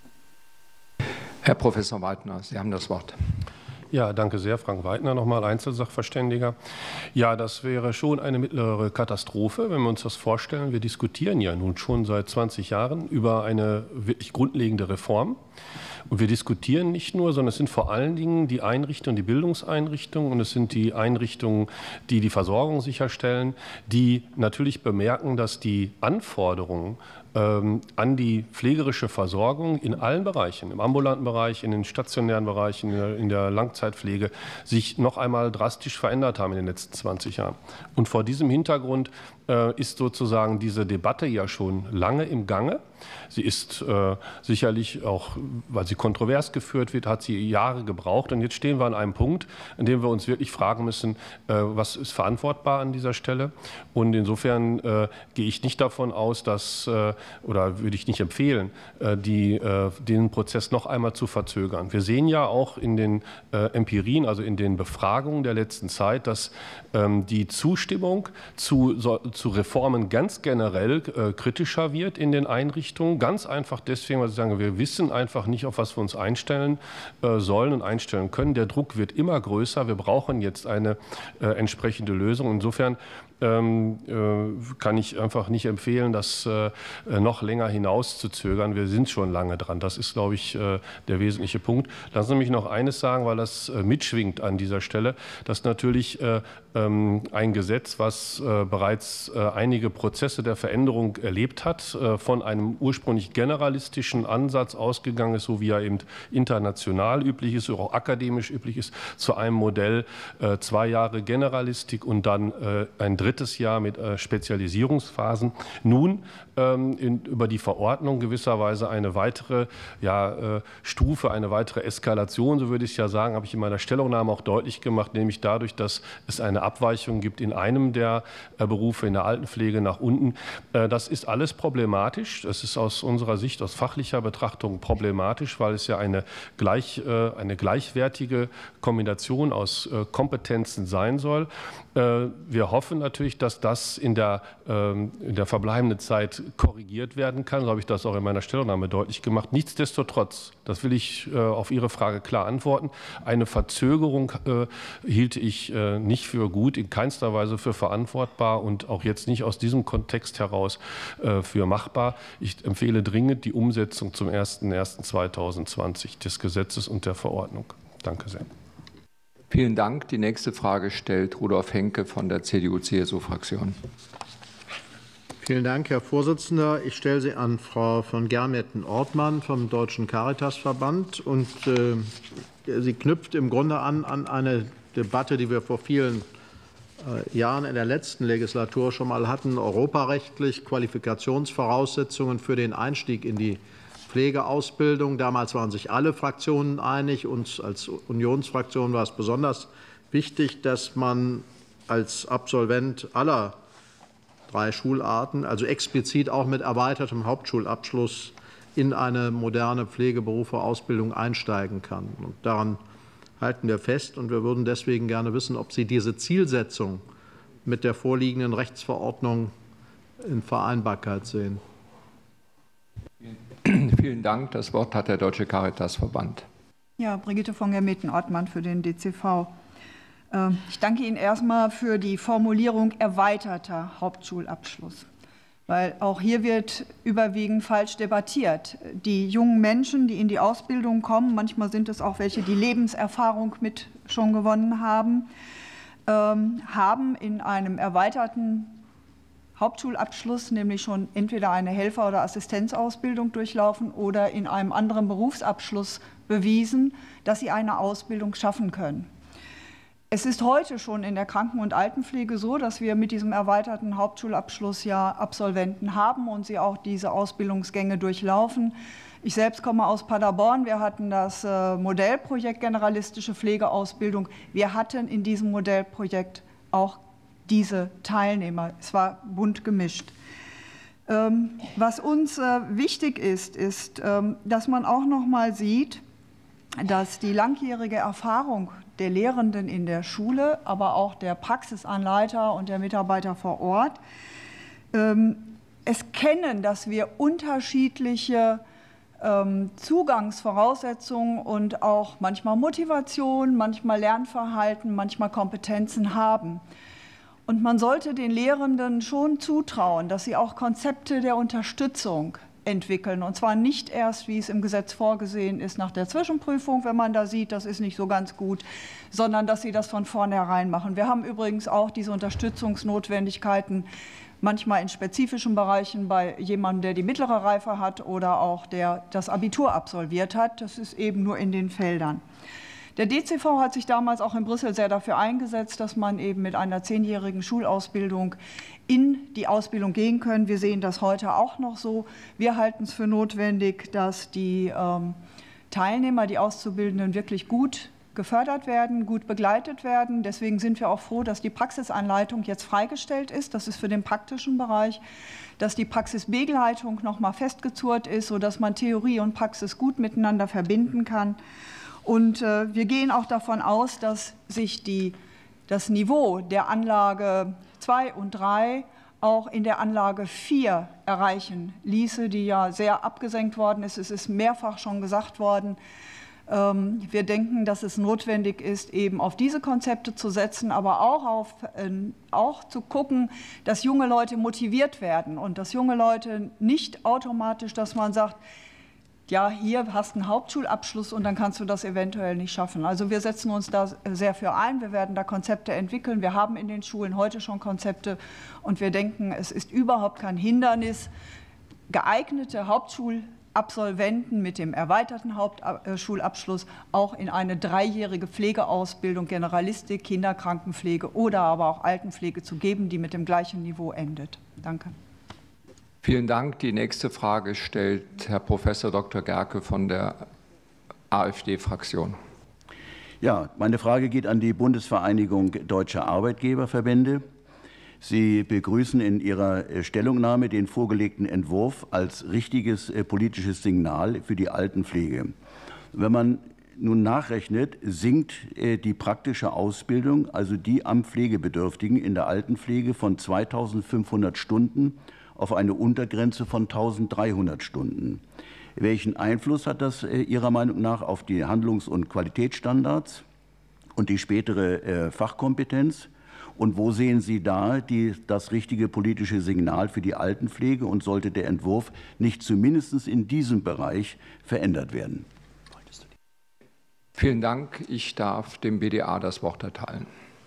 Herr Professor Weidner, Sie haben das Wort. Ja, danke sehr. Frank Weidner, nochmal Einzelsachverständiger. Ja, das wäre schon eine mittlere Katastrophe, wenn wir uns das vorstellen. Wir diskutieren ja nun schon seit zwanzig Jahren über eine wirklich grundlegende Reform. Und wir diskutieren nicht nur, sondern es sind vor allen Dingen die Einrichtungen, die Bildungseinrichtungen und es sind die Einrichtungen, die die Versorgung sicherstellen, die natürlich bemerken, dass die Anforderungen an die pflegerische Versorgung in allen Bereichen, im ambulanten Bereich, in den stationären Bereichen, in der, in der Langzeitpflege, sich noch einmal drastisch verändert haben in den letzten zwanzig Jahren. Und vor diesem Hintergrund äh, ist sozusagen diese Debatte ja schon lange im Gange. Sie ist äh, sicherlich auch, weil sie kontrovers geführt wird, hat sie Jahre gebraucht. Und jetzt stehen wir an einem Punkt, in dem wir uns wirklich fragen müssen, äh, was ist verantwortbar an dieser Stelle. Und insofern äh, gehe ich nicht davon aus, dass äh, oder würde ich nicht empfehlen, die, den Prozess noch einmal zu verzögern. Wir sehen ja auch in den Empirien, also in den Befragungen der letzten Zeit, dass die Zustimmung zu, zu Reformen ganz generell kritischer wird in den Einrichtungen. Ganz einfach deswegen, weil sie sagen, wir wissen einfach nicht, auf was wir uns einstellen sollen und einstellen können. Der Druck wird immer größer. Wir brauchen jetzt eine entsprechende Lösung. Insofern Ähm, äh, kann ich einfach nicht empfehlen, das äh, noch länger hinauszuzögern. Wir sind schon lange dran. Das ist, glaube ich, äh, der wesentliche Punkt. Lassen Sie mich noch eines sagen, weil das äh, mitschwingt an dieser Stelle, dass natürlich äh, ähm, ein Gesetz, was äh, bereits äh, einige Prozesse der Veränderung erlebt hat, äh, von einem ursprünglich generalistischen Ansatz ausgegangen ist, so wie er eben international üblich ist, oder auch akademisch üblich ist, zu einem Modell äh, zwei Jahre Generalistik und dann äh, ein drittes drittes Jahr mit äh, Spezialisierungsphasen. Nun ähm, in, über die Verordnung gewisserweise eine weitere ja, äh, Stufe, eine weitere Eskalation, so würde ich ja sagen, habe ich in meiner Stellungnahme auch deutlich gemacht, nämlich dadurch, dass es eine Abweichung gibt in einem der äh, Berufe, in der Altenpflege nach unten. Äh, das ist alles problematisch. Das ist aus unserer Sicht, aus fachlicher Betrachtung problematisch, weil es ja eine, gleich, äh, eine gleichwertige Kombination aus äh, Kompetenzen sein soll. Äh, wir hoffen natürlich, natürlich, dass das in der, ähm, in der verbleibenden Zeit korrigiert werden kann. So habe ich das auch in meiner Stellungnahme deutlich gemacht. Nichtsdestotrotz, das will ich äh, auf Ihre Frage klar antworten, eine Verzögerung äh, hielt ich äh, nicht für gut, in keinster Weise für verantwortbar und auch jetzt nicht aus diesem Kontext heraus äh, für machbar. Ich empfehle dringend die Umsetzung zum ersten ersten zweitausendzwanzig des Gesetzes und der Verordnung. Danke sehr. Vielen Dank. Die nächste Frage stellt Rudolf Henke von der C D U-C S U-Fraktion. Vielen Dank, Herr Vorsitzender. Ich stelle sie an Frau von Germetten-Ortmann vom Deutschen Caritasverband. Und äh, sie knüpft im Grunde an an eine Debatte, die wir vor vielen äh, Jahren in der letzten Legislatur schon mal hatten, europarechtlich Qualifikationsvoraussetzungen für den Einstieg in die Pflegeausbildung. Damals waren sich alle Fraktionen einig. Uns als Unionsfraktion war es besonders wichtig, dass man als Absolvent aller drei Schularten, also explizit auch mit erweitertem Hauptschulabschluss, in eine moderne Pflegeberufe-Ausbildung einsteigen kann. Und daran halten wir fest. Und wir würden deswegen gerne wissen, ob Sie diese Zielsetzung mit der vorliegenden Rechtsverordnung in Vereinbarkeit sehen. Vielen Dank. Das Wort hat der Deutsche Caritasverband. Ja, Brigitte von Germetten-Ortmann für den D C V. Ich danke Ihnen erstmal für die Formulierung erweiterter Hauptschulabschluss, weil auch hier wird überwiegend falsch debattiert. Die jungen Menschen, die in die Ausbildung kommen, manchmal sind es auch welche, die Lebenserfahrung mit schon gewonnen haben, haben in einem erweiterten Hauptschulabschluss nämlich schon entweder eine Helfer- oder Assistenzausbildung durchlaufen oder in einem anderen Berufsabschluss bewiesen, dass sie eine Ausbildung schaffen können. Es ist heute schon in der Kranken- und Altenpflege so, dass wir mit diesem erweiterten Hauptschulabschluss ja Absolventen haben und sie auch diese Ausbildungsgänge durchlaufen. Ich selbst komme aus Paderborn. Wir hatten das Modellprojekt Generalistische Pflegeausbildung. Wir hatten in diesem Modellprojekt auch diese Teilnehmer. Es war bunt gemischt. Was uns wichtig ist, ist, dass man auch noch mal sieht, dass die langjährige Erfahrung der Lehrenden in der Schule, aber auch der Praxisanleiter und der Mitarbeiter vor Ort es kennen, dass wir unterschiedliche Zugangsvoraussetzungen und auch manchmal Motivation, manchmal Lernverhalten, manchmal Kompetenzen haben. Und man sollte den Lehrenden schon zutrauen, dass sie auch Konzepte der Unterstützung entwickeln. Und zwar nicht erst, wie es im Gesetz vorgesehen ist, nach der Zwischenprüfung, wenn man da sieht, das ist nicht so ganz gut, sondern dass sie das von vornherein machen. Wir haben übrigens auch diese Unterstützungsnotwendigkeiten manchmal in spezifischen Bereichen bei jemandem, der die mittlere Reife hat oder auch der das Abitur absolviert hat. Das ist eben nur in den Feldern. Der D C V hat sich damals auch in Brüssel sehr dafür eingesetzt, dass man eben mit einer zehnjährigen Schulausbildung in die Ausbildung gehen kann. Wir sehen das heute auch noch so. Wir halten es für notwendig, dass die ähm, Teilnehmer, die Auszubildenden, wirklich gut gefördert werden, gut begleitet werden. Deswegen sind wir auch froh, dass die Praxisanleitung jetzt freigestellt ist. Das ist für den praktischen Bereich, dass die Praxisbegleitung noch mal festgezurrt ist, sodass man Theorie und Praxis gut miteinander verbinden kann. Und äh, wir gehen auch davon aus, dass sich die, das Niveau der Anlage zwei und drei auch in der Anlage vier erreichen ließe, die ja sehr abgesenkt worden ist. Es ist mehrfach schon gesagt worden. Ähm, wir denken, dass es notwendig ist, eben auf diese Konzepte zu setzen, aber auch, auf, äh, auch zu gucken, dass junge Leute motiviert werden und dass junge Leute nicht automatisch, dass man sagt, ja, hier hast du einen Hauptschulabschluss und dann kannst du das eventuell nicht schaffen. Also wir setzen uns da sehr für ein. Wir werden da Konzepte entwickeln. Wir haben in den Schulen heute schon Konzepte und wir denken, es ist überhaupt kein Hindernis, geeignete Hauptschulabsolventen mit dem erweiterten Hauptschulabschluss auch in eine dreijährige Pflegeausbildung, Generalistik, Kinderkrankenpflege oder aber auch Altenpflege zu geben, die mit dem gleichen Niveau endet. Danke. Vielen Dank. Die nächste Frage stellt Herr Professor Doktor Gerke von der AfD-Fraktion. Ja, meine Frage geht an die Bundesvereinigung Deutscher Arbeitgeberverbände. Sie begrüßen in Ihrer Stellungnahme den vorgelegten Entwurf als richtiges politisches Signal für die Altenpflege. Wenn man nun nachrechnet, sinkt die praktische Ausbildung, also die am Pflegebedürftigen in der Altenpflege, von zweitausendfünfhundert Stunden auf eine Untergrenze von eintausenddreihundert Stunden. Welchen Einfluss hat das Ihrer Meinung nach auf die Handlungs- und Qualitätsstandards und die spätere Fachkompetenz? Und wo sehen Sie da die, das richtige politische Signal für die Altenpflege, und sollte der Entwurf nicht zumindest in diesem Bereich verändert werden? Vielen Dank. Ich darf dem B D A das Wort erteilen.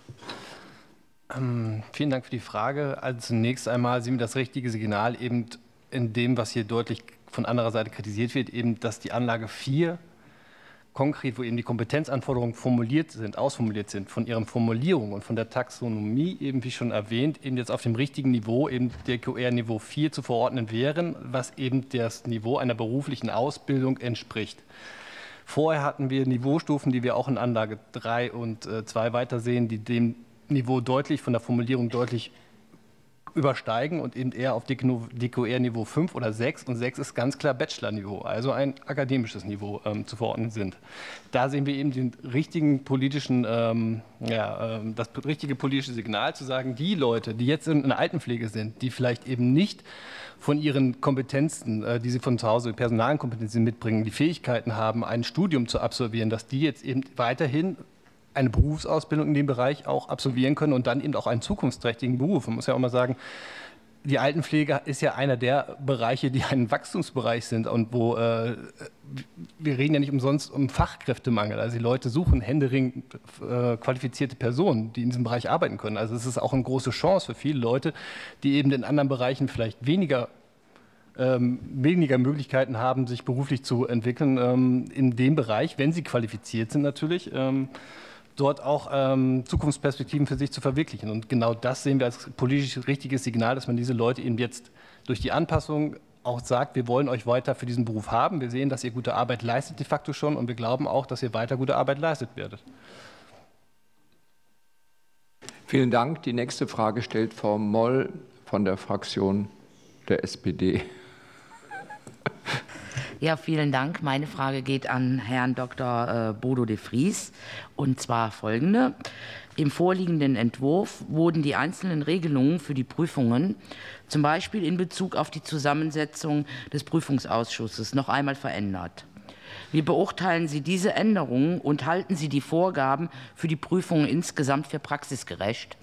Ähm, vielen Dank für die Frage. Also zunächst einmal sehen wir das richtige Signal eben in dem, was hier deutlich von anderer Seite kritisiert wird, eben, dass die Anlage vier konkret, wo eben die Kompetenzanforderungen formuliert sind, ausformuliert sind, von ihren Formulierungen und von der Taxonomie, eben wie schon erwähnt, eben jetzt auf dem richtigen Niveau, eben der Q R-Niveau vier zu verordnen wären, was eben das Niveau einer beruflichen Ausbildung entspricht. Vorher hatten wir Niveaustufen, die wir auch in Anlage drei und zwei weitersehen, die dem Niveau deutlich, von der Formulierung deutlich übersteigen und eben eher auf D Q R-Niveau fünf oder sechs, und sechs ist ganz klar Bachelor-Niveau, also ein akademisches Niveau ähm, zu verordnen sind. Da sehen wir eben den richtigen politischen, ähm, ja, ähm, das richtige politische Signal zu sagen, die Leute, die jetzt in, in der Altenpflege sind, die vielleicht eben nicht von ihren Kompetenzen, äh, die sie von zu Hause, personalen Kompetenzen mitbringen, die Fähigkeiten haben, ein Studium zu absolvieren, dass die jetzt eben weiterhin eine Berufsausbildung in dem Bereich auch absolvieren können und dann eben auch einen zukunftsträchtigen Beruf. Man muss ja auch mal sagen, die Altenpflege ist ja einer der Bereiche, die ein Wachstumsbereich sind und wo äh, wir reden ja nicht umsonst um Fachkräftemangel. Also die Leute suchen händeringend äh, qualifizierte Personen, die in diesem Bereich arbeiten können. Also es ist auch eine große Chance für viele Leute, die eben in anderen Bereichen vielleicht weniger Ähm, weniger Möglichkeiten haben, sich beruflich zu entwickeln, ähm, in dem Bereich, wenn sie qualifiziert sind natürlich, ähm, dort auch ähm, Zukunftsperspektiven für sich zu verwirklichen. Und genau das sehen wir als politisch richtiges Signal, dass man diese Leute eben jetzt durch die Anpassung auch sagt, wir wollen euch weiter für diesen Beruf haben. Wir sehen, dass ihr gute Arbeit leistet de facto schon, und wir glauben auch, dass ihr weiter gute Arbeit leistet werdet. Vielen Dank. Die nächste Frage stellt Frau Moll von der Fraktion der S P D. Ja, vielen Dank. Meine Frage geht an Herrn Doktor Bodo de Vries, und zwar folgende. Im vorliegenden Entwurf wurden die einzelnen Regelungen für die Prüfungen, zum Beispiel in Bezug auf die Zusammensetzung des Prüfungsausschusses, noch einmal verändert. Wie beurteilen Sie diese Änderungen und halten Sie die Vorgaben für die Prüfungen insgesamt für praxisgerecht?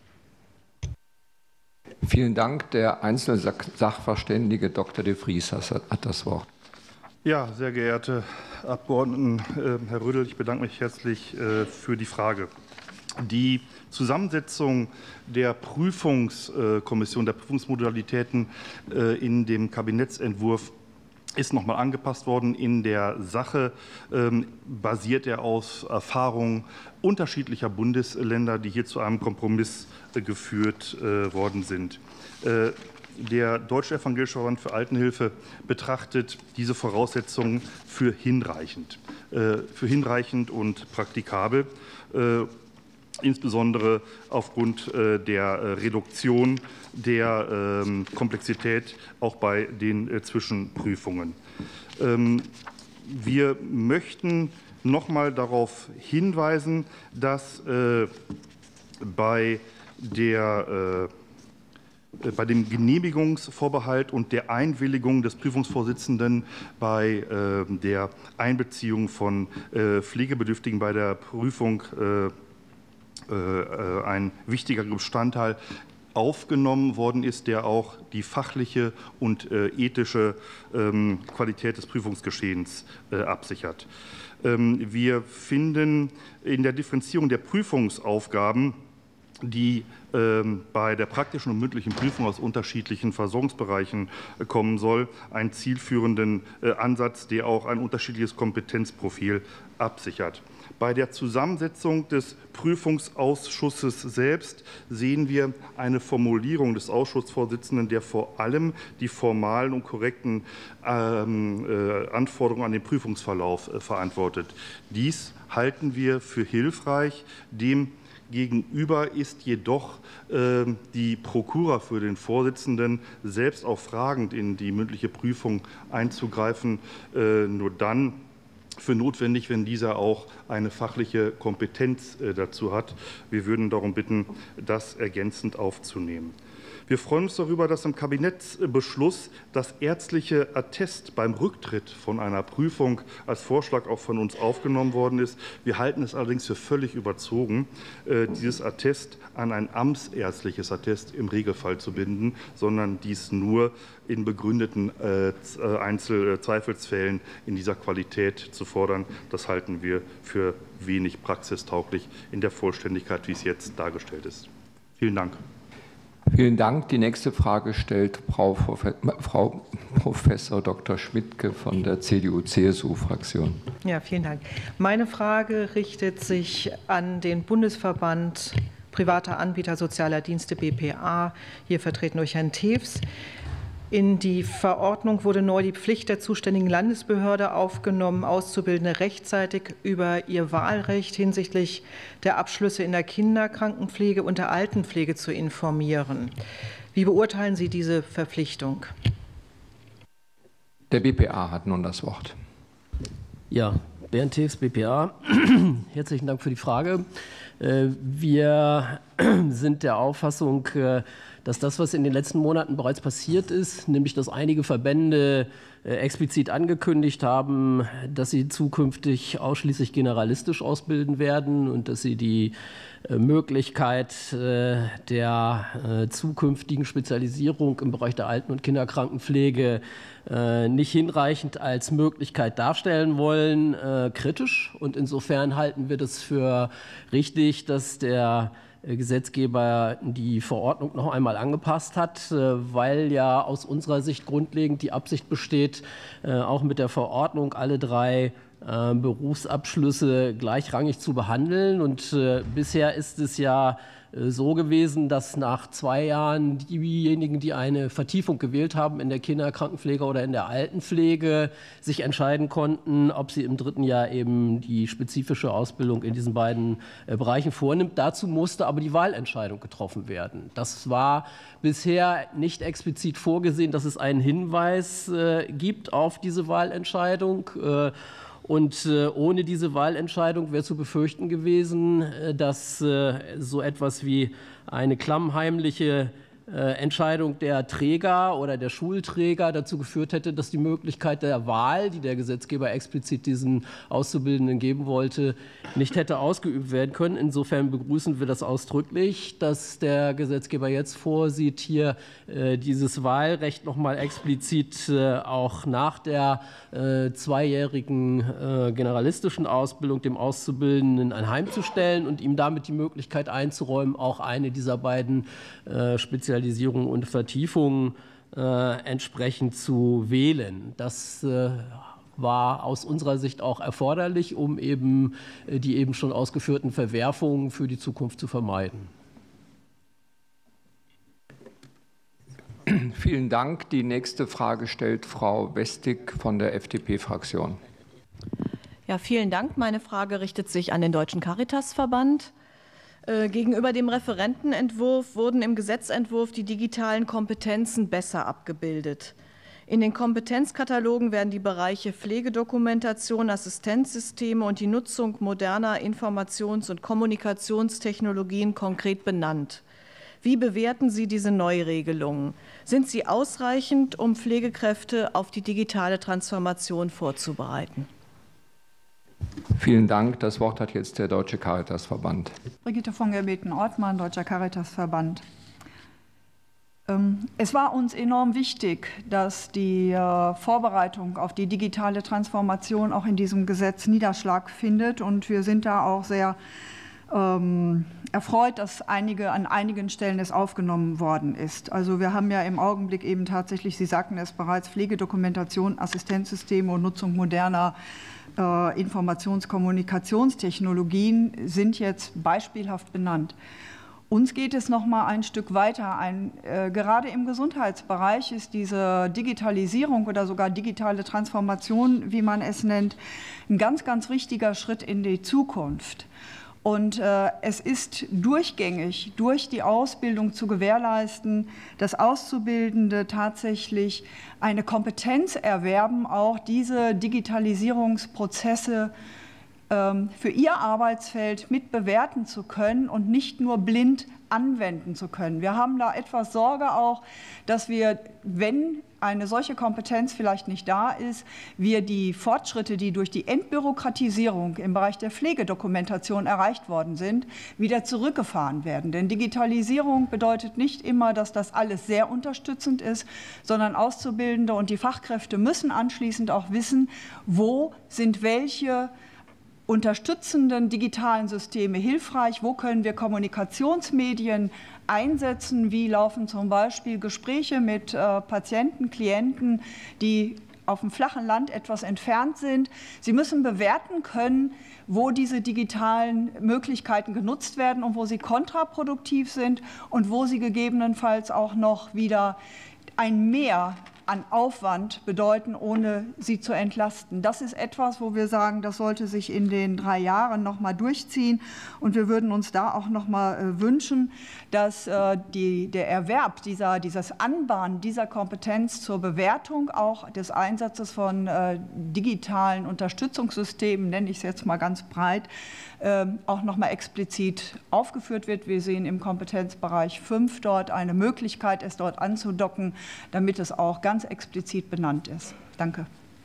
Vielen Dank. Der Einzelsachverständige Doktor de Vries hat das Wort. Ja, sehr geehrte Abgeordneten, äh, Herr Rödel, ich bedanke mich herzlich äh, für die Frage. Die Zusammensetzung der Prüfungskommission, der Prüfungsmodalitäten äh, in dem Kabinettsentwurf ist nochmal angepasst worden. In der Sache ähm, basiert er auf Erfahrungen unterschiedlicher Bundesländer, die hier zu einem Kompromiss äh, geführt äh, worden sind. Äh, Der Deutsche Evangelische Verband für Altenhilfe betrachtet diese Voraussetzungen für hinreichend, äh, für hinreichend und praktikabel, äh, insbesondere aufgrund äh, der Reduktion der äh, Komplexität auch bei den äh, Zwischenprüfungen. Ähm, wir möchten noch mal darauf hinweisen, dass äh, bei der äh, bei dem Genehmigungsvorbehalt und der Einwilligung des Prüfungsvorsitzenden bei äh, der Einbeziehung von äh, Pflegebedürftigen bei der Prüfung äh, äh, ein wichtiger Bestandteil aufgenommen worden ist, der auch die fachliche und äh, ethische ähm, Qualität des Prüfungsgeschehens äh, absichert. Ähm, wir finden in der Differenzierung der Prüfungsaufgaben, die ähm, bei der praktischen und mündlichen Prüfung aus unterschiedlichen Versorgungsbereichen äh, kommen soll, einen zielführenden äh, Ansatz, der auch ein unterschiedliches Kompetenzprofil absichert. Bei der Zusammensetzung des Prüfungsausschusses selbst sehen wir eine Formulierung des Ausschussvorsitzenden, der vor allem die formalen und korrekten ähm, äh, Anforderungen an den Prüfungsverlauf äh, verantwortet. Dies halten wir für hilfreich. Dem Gegenüber ist jedoch äh, die Prokura für den Vorsitzenden selbst auch fragend in die mündliche Prüfung einzugreifen, äh, nur dann für notwendig, wenn dieser auch eine fachliche Kompetenz dazu hat. Wir würden darum bitten, das ergänzend aufzunehmen. Wir freuen uns darüber, dass im Kabinettsbeschluss das ärztliche Attest beim Rücktritt von einer Prüfung als Vorschlag auch von uns aufgenommen worden ist. Wir halten es allerdings für völlig überzogen, dieses Attest an ein amtsärztliches Attest im Regelfall zu binden, sondern dies nur in begründeten Einzel Zweifelsfällen in dieser Qualität zu fordern. Das halten wir für wenig praxistauglich in der Vollständigkeit, wie es jetzt dargestellt ist. Vielen Dank. Vielen Dank. Die nächste Frage stellt Frau, Frau Professor Doktor Schmidtke von der C D U-C S U-Fraktion. Ja, vielen Dank. Meine Frage richtet sich an den Bundesverband privater Anbieter sozialer Dienste B P A, hier vertreten durch Herrn Tews. In die Verordnung wurde neu die Pflicht der zuständigen Landesbehörde aufgenommen, Auszubildende rechtzeitig über ihr Wahlrecht hinsichtlich der Abschlüsse in der Kinderkrankenpflege und der Altenpflege zu informieren. Wie beurteilen Sie diese Verpflichtung? Der B P A hat nun das Wort. Ja, Bernd Tews, B P A. Herzlichen Dank für die Frage. Wir sind der Auffassung, dass das, was in den letzten Monaten bereits passiert ist, nämlich dass einige Verbände explizit angekündigt haben, dass sie zukünftig ausschließlich generalistisch ausbilden werden und dass sie die Möglichkeit der zukünftigen Spezialisierung im Bereich der Alten- und Kinderkrankenpflege nicht hinreichend als Möglichkeit darstellen wollen, kritisch. Und insofern halten wir das für richtig, dass der Gesetzgeber die Verordnung noch einmal angepasst hat, weil ja aus unserer Sicht grundlegend die Absicht besteht, auch mit der Verordnung alle drei Berufsabschlüsse gleichrangig zu behandeln. Und bisher ist es ja so gewesen, dass nach zwei Jahren diejenigen, die eine Vertiefung gewählt haben in der Kinderkrankenpflege oder in der Altenpflege, sich entscheiden konnten, ob sie im dritten Jahr eben die spezifische Ausbildung in diesen beiden Bereichen vornimmt. Dazu musste aber die Wahlentscheidung getroffen werden. Das war bisher nicht explizit vorgesehen, dass es einen Hinweis äh, gibt auf diese Wahlentscheidung. Äh, Und äh, ohne diese Wahlentscheidung wäre zu befürchten gewesen, äh, dass äh, so etwas wie eine klammheimliche äh, Entscheidung der Träger oder der Schulträger dazu geführt hätte, dass die Möglichkeit der Wahl, die der Gesetzgeber explizit diesen Auszubildenden geben wollte, nicht hätte ausgeübt werden können. Insofern begrüßen wir das ausdrücklich, dass der Gesetzgeber jetzt vorsieht, hier äh, dieses Wahlrecht noch mal explizit äh, auch nach der äh, zweijährigen äh, generalistischen Ausbildung dem Auszubildenden anheimzustellen und ihm damit die Möglichkeit einzuräumen, auch eine dieser beiden äh, Spezialisierungen und Vertiefungen äh, entsprechend zu wählen. Das äh, war aus unserer Sicht auch erforderlich, um eben äh, die eben schon ausgeführten Verwerfungen für die Zukunft zu vermeiden. Vielen Dank. Die nächste Frage stellt Frau Westig von der F D P-Fraktion. Ja, vielen Dank. Meine Frage richtet sich an den Deutschen Caritasverband. Äh, gegenüber dem Referentenentwurf wurden im Gesetzentwurf die digitalen Kompetenzen besser abgebildet. In den Kompetenzkatalogen werden die Bereiche Pflegedokumentation, Assistenzsysteme und die Nutzung moderner Informations- und Kommunikationstechnologien konkret benannt. Wie bewerten Sie diese Neuregelungen? Sind sie ausreichend, um Pflegekräfte auf die digitale Transformation vorzubereiten? Vielen Dank. Das Wort hat jetzt der Deutsche Caritasverband. Brigitte von Gerbeten-Ortmann, Deutscher Caritasverband. Es war uns enorm wichtig, dass die Vorbereitung auf die digitale Transformation auch in diesem Gesetz Niederschlag findet. Und wir sind da auch sehr ähm, erfreut, dass einige, an einigen Stellen es aufgenommen worden ist. Also wir haben ja im Augenblick eben tatsächlich, Sie sagten es bereits, Pflegedokumentation, Assistenzsysteme und Nutzung moderner äh, Informations-Kommunikationstechnologien sind jetzt beispielhaft benannt. Uns geht es noch mal ein Stück weiter. Ein, äh, gerade im Gesundheitsbereich ist diese Digitalisierung oder sogar digitale Transformation, wie man es nennt, ein ganz, ganz wichtiger Schritt in die Zukunft. Und äh, es ist durchgängig durch die Ausbildung zu gewährleisten, dass Auszubildende tatsächlich eine Kompetenz erwerben, auch diese Digitalisierungsprozesse ähm, für ihr Arbeitsfeld mit bewerten zu können und nicht nur blind anwenden zu können. Wir haben da etwas Sorge auch, dass wir, wenn eine solche Kompetenz vielleicht nicht da ist, wir die Fortschritte, die durch die Entbürokratisierung im Bereich der Pflegedokumentation erreicht worden sind, wieder zurückgefahren werden. Denn Digitalisierung bedeutet nicht immer, dass das alles sehr unterstützend ist, sondern Auszubildende und die Fachkräfte müssen anschließend auch wissen, wo sind welche unterstützenden digitalen Systeme hilfreich, wo können wir Kommunikationsmedien einsetzen, wie laufen zum Beispiel Gespräche mit äh, Patienten, Klienten, die auf dem flachen Land etwas entfernt sind. Sie müssen bewerten können, wo diese digitalen Möglichkeiten genutzt werden und wo sie kontraproduktiv sind und wo sie gegebenenfalls auch noch wieder ein Mehr an Aufwand bedeuten, ohne sie zu entlasten. Das ist etwas, wo wir sagen, das sollte sich in den drei Jahren noch mal durchziehen. Und wir würden uns da auch noch mal äh, wünschen, dass äh, die, der Erwerb dieser, dieses Anbahnen dieser Kompetenz zur Bewertung auch des Einsatzes von äh, digitalen Unterstützungssystemen, nenne ich es jetzt mal ganz breit, äh, auch noch mal explizit aufgeführt wird. Wir sehen im Kompetenzbereich fünf dort eine Möglichkeit, es dort anzudocken, damit es auch ganz explizit benannt ist. Danke.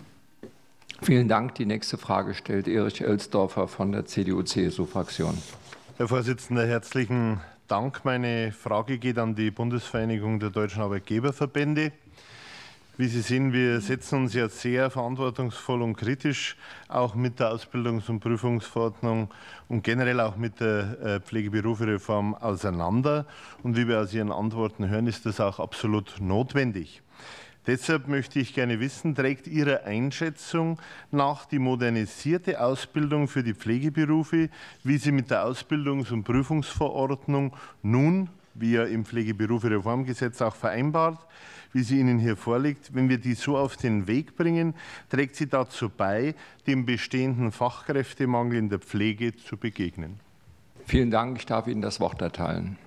Vielen Dank. Die nächste Frage stellt Erich Elsdorfer von der C D U-C S U-Fraktion. Herr Vorsitzender, herzlichen Dank. Meine Frage geht an die Bundesvereinigung der deutschen Arbeitgeberverbände. Wie Sie sehen, wir setzen uns ja sehr verantwortungsvoll und kritisch auch mit der Ausbildungs- und Prüfungsverordnung und generell auch mit der Pflegeberufereform auseinander. Und wie wir aus Ihren Antworten hören, ist das auch absolut notwendig. Deshalb möchte ich gerne wissen, trägt Ihrer Einschätzung nach die modernisierte Ausbildung für die Pflegeberufe, wie sie mit der Ausbildungs- und Prüfungsverordnung nun, wie ja im Pflegeberufereformgesetz auch vereinbart, wie sie Ihnen hier vorliegt, wenn wir die so auf den Weg bringen, trägt sie dazu bei, dem bestehenden Fachkräftemangel in der Pflege zu begegnen? Vielen Dank. Ich darf Ihnen das Wort erteilen.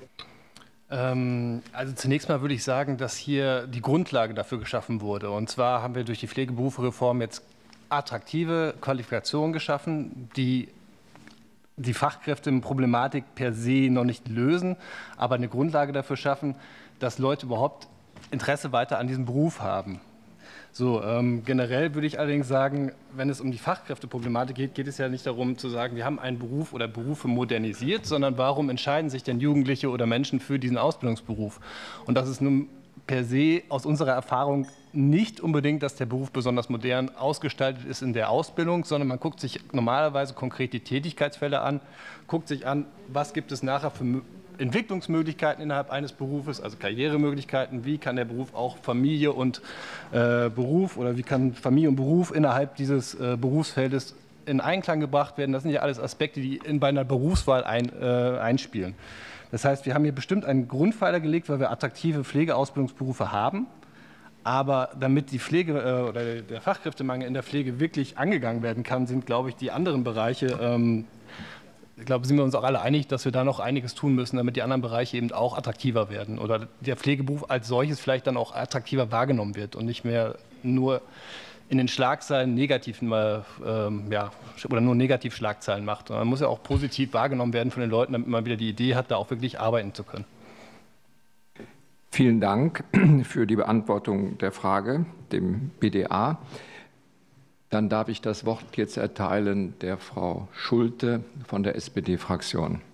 Also zunächst mal würde ich sagen, dass hier die Grundlage dafür geschaffen wurde. Und zwar haben wir durch die Pflegeberufereform jetzt attraktive Qualifikationen geschaffen, die die Fachkräfteproblematik per se noch nicht lösen, aber eine Grundlage dafür schaffen, dass Leute überhaupt Interesse weiter an diesem Beruf haben. So, ähm, generell würde ich allerdings sagen, wenn es um die Fachkräfteproblematik geht, geht es ja nicht darum zu sagen, wir haben einen Beruf oder Berufe modernisiert, sondern warum entscheiden sich denn Jugendliche oder Menschen für diesen Ausbildungsberuf? Und das ist nun per se aus unserer Erfahrung nicht unbedingt, dass der Beruf besonders modern ausgestaltet ist in der Ausbildung, sondern man guckt sich normalerweise konkret die Tätigkeitsfälle an, guckt sich an, was gibt es nachher für Entwicklungsmöglichkeiten innerhalb eines Berufes, also Karrieremöglichkeiten, wie kann der Beruf auch Familie und äh, Beruf oder wie kann Familie und Beruf innerhalb dieses äh, Berufsfeldes in Einklang gebracht werden. Das sind ja alles Aspekte, die in bei einer Berufswahl ein, äh, einspielen. Das heißt, wir haben hier bestimmt einen Grundpfeiler gelegt, weil wir attraktive Pflegeausbildungsberufe haben. Aber damit die Pflege äh, oder der Fachkräftemangel in der Pflege wirklich angegangen werden kann, sind, glaube ich, die anderen Bereiche ähm, ich glaube, sind wir uns auch alle einig, dass wir da noch einiges tun müssen, damit die anderen Bereiche eben auch attraktiver werden oder der Pflegeberuf als solches vielleicht dann auch attraktiver wahrgenommen wird und nicht mehr nur in den Schlagzeilen negativ mal, ähm, ja, oder nur negativ Schlagzeilen macht. Man muss ja auch positiv wahrgenommen werden von den Leuten, damit man wieder die Idee hat, da auch wirklich arbeiten zu können. Vielen Dank für die Beantwortung der Frage, dem B D A. Dann darf ich das Wort jetzt erteilen der Frau Schulte von der S P D-Fraktion.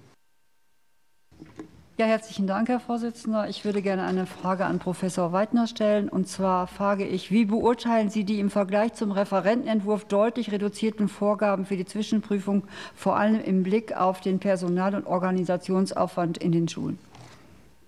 Ja, herzlichen Dank, Herr Vorsitzender. Ich würde gerne eine Frage an Professor Weidner stellen. Und zwar frage ich, wie beurteilen Sie die im Vergleich zum Referentenentwurf deutlich reduzierten Vorgaben für die Zwischenprüfung, vor allem im Blick auf den Personal- und Organisationsaufwand in den Schulen?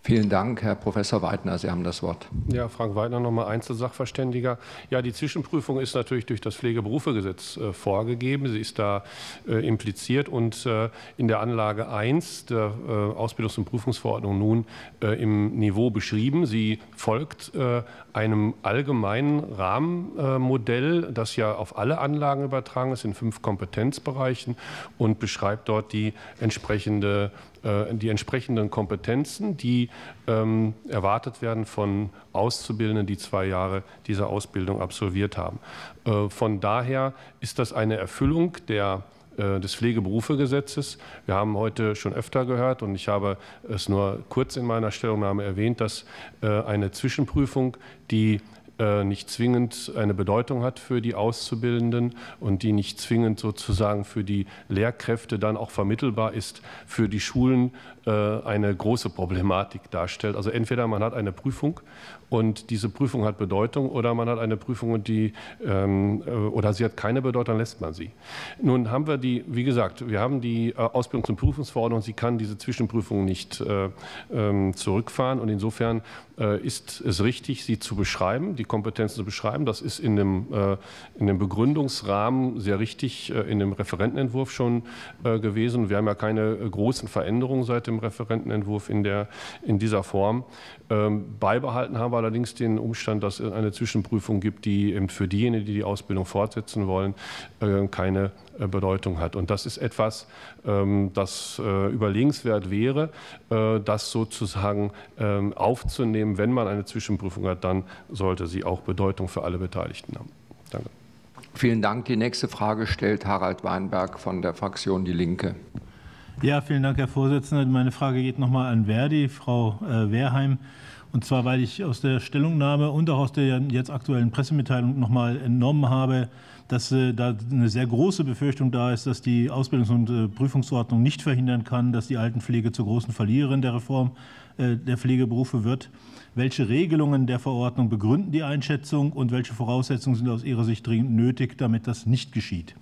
Vielen Dank, Herr Professor Weidner. Sie haben das Wort. Ja, Frank Weidner, nochmal Einzelsachverständiger. Ja, die Zwischenprüfung ist natürlich durch das Pflegeberufegesetz äh, vorgegeben. Sie ist da äh, impliziert und äh, in der Anlage eins der äh, Ausbildungs- und Prüfungsverordnung nun äh, im Niveau beschrieben. Sie folgt äh, einem allgemeinen Rahmenmodell, äh, das ja auf alle Anlagen übertragen ist, in fünf Kompetenzbereichen und beschreibt dort die entsprechende die entsprechenden Kompetenzen, die ähm, erwartet werden von Auszubildenden, die zwei Jahre diese Ausbildung absolviert haben. Äh, von daher ist das eine Erfüllung der äh, des Pflegeberufegesetzes. Wir haben heute schon öfter gehört und ich habe es nur kurz in meiner Stellungnahme erwähnt, dass äh, eine Zwischenprüfung, die nicht zwingend eine Bedeutung hat für die Auszubildenden und die nicht zwingend sozusagen für die Lehrkräfte dann auch vermittelbar ist, für die Schulen eine große Problematik darstellt. Also entweder man hat eine Prüfung und diese Prüfung hat Bedeutung oder man hat eine Prüfung und die ähm, oder sie hat keine Bedeutung, dann lässt man sie. Nun haben wir die, wie gesagt, wir haben die Ausbildungs- und Prüfungsverordnung, sie kann diese Zwischenprüfung nicht äh, ähm, zurückfahren und insofern äh, ist es richtig, sie zu beschreiben, die Kompetenzen zu beschreiben. Das ist in dem, äh, in dem Begründungsrahmen sehr richtig äh, in dem Referentenentwurf schon äh, gewesen. Wir haben ja keine äh, großen Veränderungen seit dem Referentenentwurf in, der, in dieser Form. Ähm, beibehalten haben wir allerdings den Umstand, dass es eine Zwischenprüfung gibt, die eben für diejenigen, die die Ausbildung fortsetzen wollen, äh, keine äh, Bedeutung hat. Und das ist etwas, ähm, das äh, überlegenswert wäre, äh, das sozusagen äh, aufzunehmen. Wenn man eine Zwischenprüfung hat, dann sollte sie auch Bedeutung für alle Beteiligten haben. Danke. Vielen Dank. Die nächste Frage stellt Harald Weinberg von der Fraktion Die Linke. Ja, vielen Dank, Herr Vorsitzender. Meine Frage geht nochmal an Verdi, Frau äh, Wehrheim. Und zwar, weil ich aus der Stellungnahme und auch aus der jetzt aktuellen Pressemitteilung nochmal entnommen habe, dass äh, da eine sehr große Befürchtung da ist, dass die Ausbildungs- und äh, Prüfungsverordnung nicht verhindern kann, dass die Altenpflege zur großen Verliererin der Reform äh, der Pflegeberufe wird. Welche Regelungen der Verordnung begründen die Einschätzung und welche Voraussetzungen sind aus Ihrer Sicht dringend nötig, damit das nicht geschieht?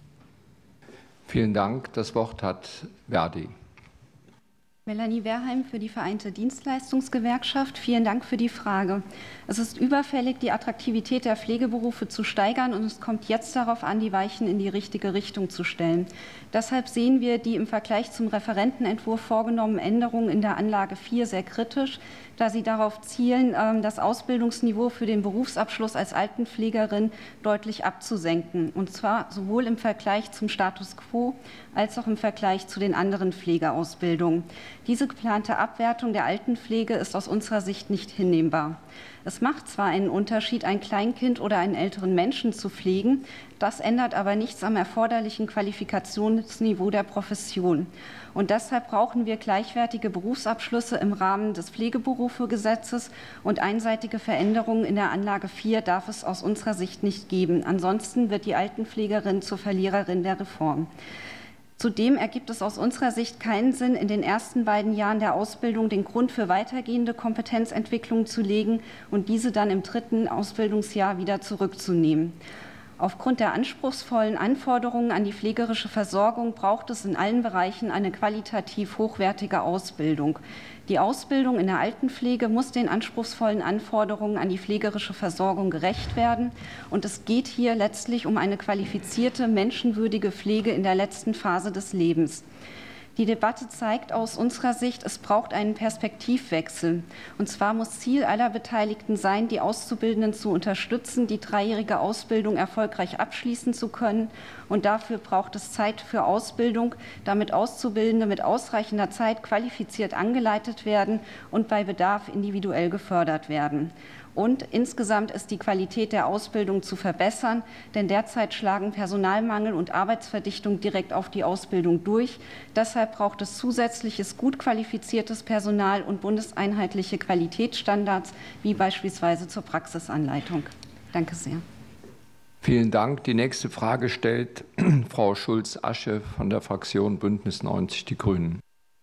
Vielen Dank. Das Wort hat Verdi. Melanie Wehrheim für die Vereinte Dienstleistungsgewerkschaft. Vielen Dank für die Frage. Es ist überfällig, die Attraktivität der Pflegeberufe zu steigern, und es kommt jetzt darauf an, die Weichen in die richtige Richtung zu stellen. Deshalb sehen wir die im Vergleich zum Referentenentwurf vorgenommenen Änderungen in der Anlage vier sehr kritisch, da sie darauf zielen, das Ausbildungsniveau für den Berufsabschluss als Altenpflegerin deutlich abzusenken, und zwar sowohl im Vergleich zum Status quo als auch im Vergleich zu den anderen Pflegeausbildungen. Diese geplante Abwertung der Altenpflege ist aus unserer Sicht nicht hinnehmbar. Es macht zwar einen Unterschied, ein Kleinkind oder einen älteren Menschen zu pflegen, das ändert aber nichts am erforderlichen Qualifikationsniveau der Profession. Und deshalb brauchen wir gleichwertige Berufsabschlüsse im Rahmen des Pflegeberufegesetzes, und einseitige Veränderungen in der Anlage vier darf es aus unserer Sicht nicht geben. Ansonsten wird die Altenpflegerin zur Verliererin der Reform. Zudem ergibt es aus unserer Sicht keinen Sinn, in den ersten beiden Jahren der Ausbildung den Grund für weitergehende Kompetenzentwicklung zu legen und diese dann im dritten Ausbildungsjahr wieder zurückzunehmen. Aufgrund der anspruchsvollen Anforderungen an die pflegerische Versorgung braucht es in allen Bereichen eine qualitativ hochwertige Ausbildung. Die Ausbildung in der Altenpflege muss den anspruchsvollen Anforderungen an die pflegerische Versorgung gerecht werden. Und es geht hier letztlich um eine qualifizierte, menschenwürdige Pflege in der letzten Phase des Lebens. Die Debatte zeigt aus unserer Sicht, es braucht einen Perspektivwechsel. Und zwar muss Ziel aller Beteiligten sein, die Auszubildenden zu unterstützen, die dreijährige Ausbildung erfolgreich abschließen zu können. Und dafür braucht es Zeit für Ausbildung, damit Auszubildende mit ausreichender Zeit qualifiziert angeleitet werden und bei Bedarf individuell gefördert werden. Und insgesamt ist die Qualität der Ausbildung zu verbessern, denn derzeit schlagen Personalmangel und Arbeitsverdichtung direkt auf die Ausbildung durch. Deshalb braucht es zusätzliches, gut qualifiziertes Personal und bundeseinheitliche Qualitätsstandards, wie beispielsweise zur Praxisanleitung. Danke sehr. Vielen Dank. Die nächste Frage stellt Frau Schulz-Asche von der Fraktion Bündnis neunzig Die Grünen.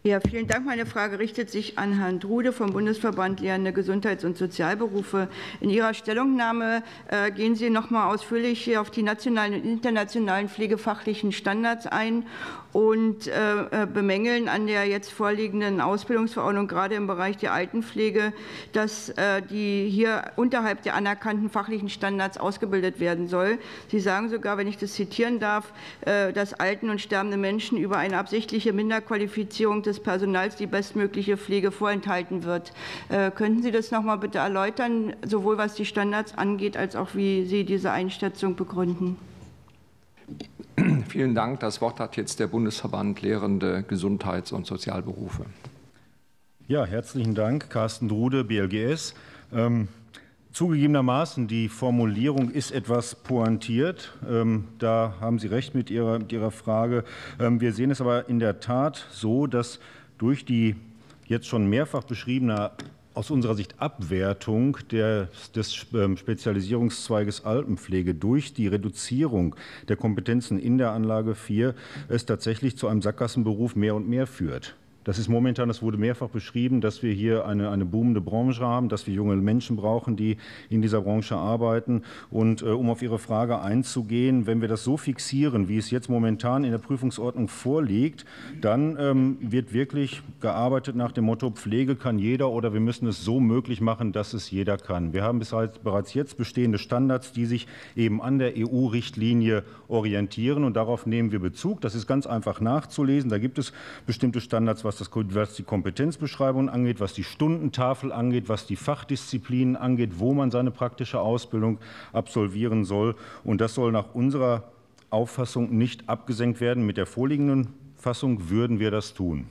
Ja, vielen Dank. Meine Frage richtet sich an Herrn Drude vom Bundesverband Lehrende Gesundheits- und Sozialberufe. In Ihrer Stellungnahme äh, gehen Sie noch mal ausführlich auf die nationalen und internationalen pflegefachlichen Standards ein und äh, bemängeln an der jetzt vorliegenden Ausbildungsverordnung, gerade im Bereich der Altenpflege, dass äh, die hier unterhalb der anerkannten fachlichen Standards ausgebildet werden soll. Sie sagen sogar, wenn ich das zitieren darf, äh, dass alten und sterbende Menschen über eine absichtliche Minderqualifizierung des Personals die bestmögliche Pflege vorenthalten wird. Äh, könnten Sie das noch mal bitte erläutern, sowohl was die Standards angeht, als auch wie Sie diese Einschätzung begründen? Vielen Dank. Das Wort hat jetzt der Bundesverband Lehrende Gesundheits- und Sozialberufe. Ja, herzlichen Dank. Carsten Drude, B L G S. Ähm, zugegebenermaßen, die Formulierung ist etwas pointiert. Ähm, da haben Sie recht mit Ihrer, mit Ihrer Frage. Ähm, wir sehen es aber in der Tat so, dass durch die jetzt schon mehrfach beschriebene aus unserer Sicht Abwertung der, des Spezialisierungszweiges Altenpflege durch die Reduzierung der Kompetenzen in der Anlage vier es tatsächlich zu einem Sackgassenberuf mehr und mehr führt. Das ist momentan, das wurde mehrfach beschrieben, dass wir hier eine, eine boomende Branche haben, dass wir junge Menschen brauchen, die in dieser Branche arbeiten. Und äh, um auf Ihre Frage einzugehen, wenn wir das so fixieren, wie es jetzt momentan in der Prüfungsordnung vorliegt, dann ähm, wird wirklich gearbeitet nach dem Motto, Pflege kann jeder oder wir müssen es so möglich machen, dass es jeder kann. Wir haben bereits jetzt bestehende Standards, die sich eben an der E U-Richtlinie orientieren und darauf nehmen wir Bezug. Das ist ganz einfach nachzulesen. Da gibt es bestimmte Standards, was Was, das, was die Kompetenzbeschreibung angeht, was die Stundentafel angeht, was die Fachdisziplinen angeht, wo man seine praktische Ausbildung absolvieren soll. Und das soll nach unserer Auffassung nicht abgesenkt werden. Mit der vorliegenden Fassung würden wir das tun.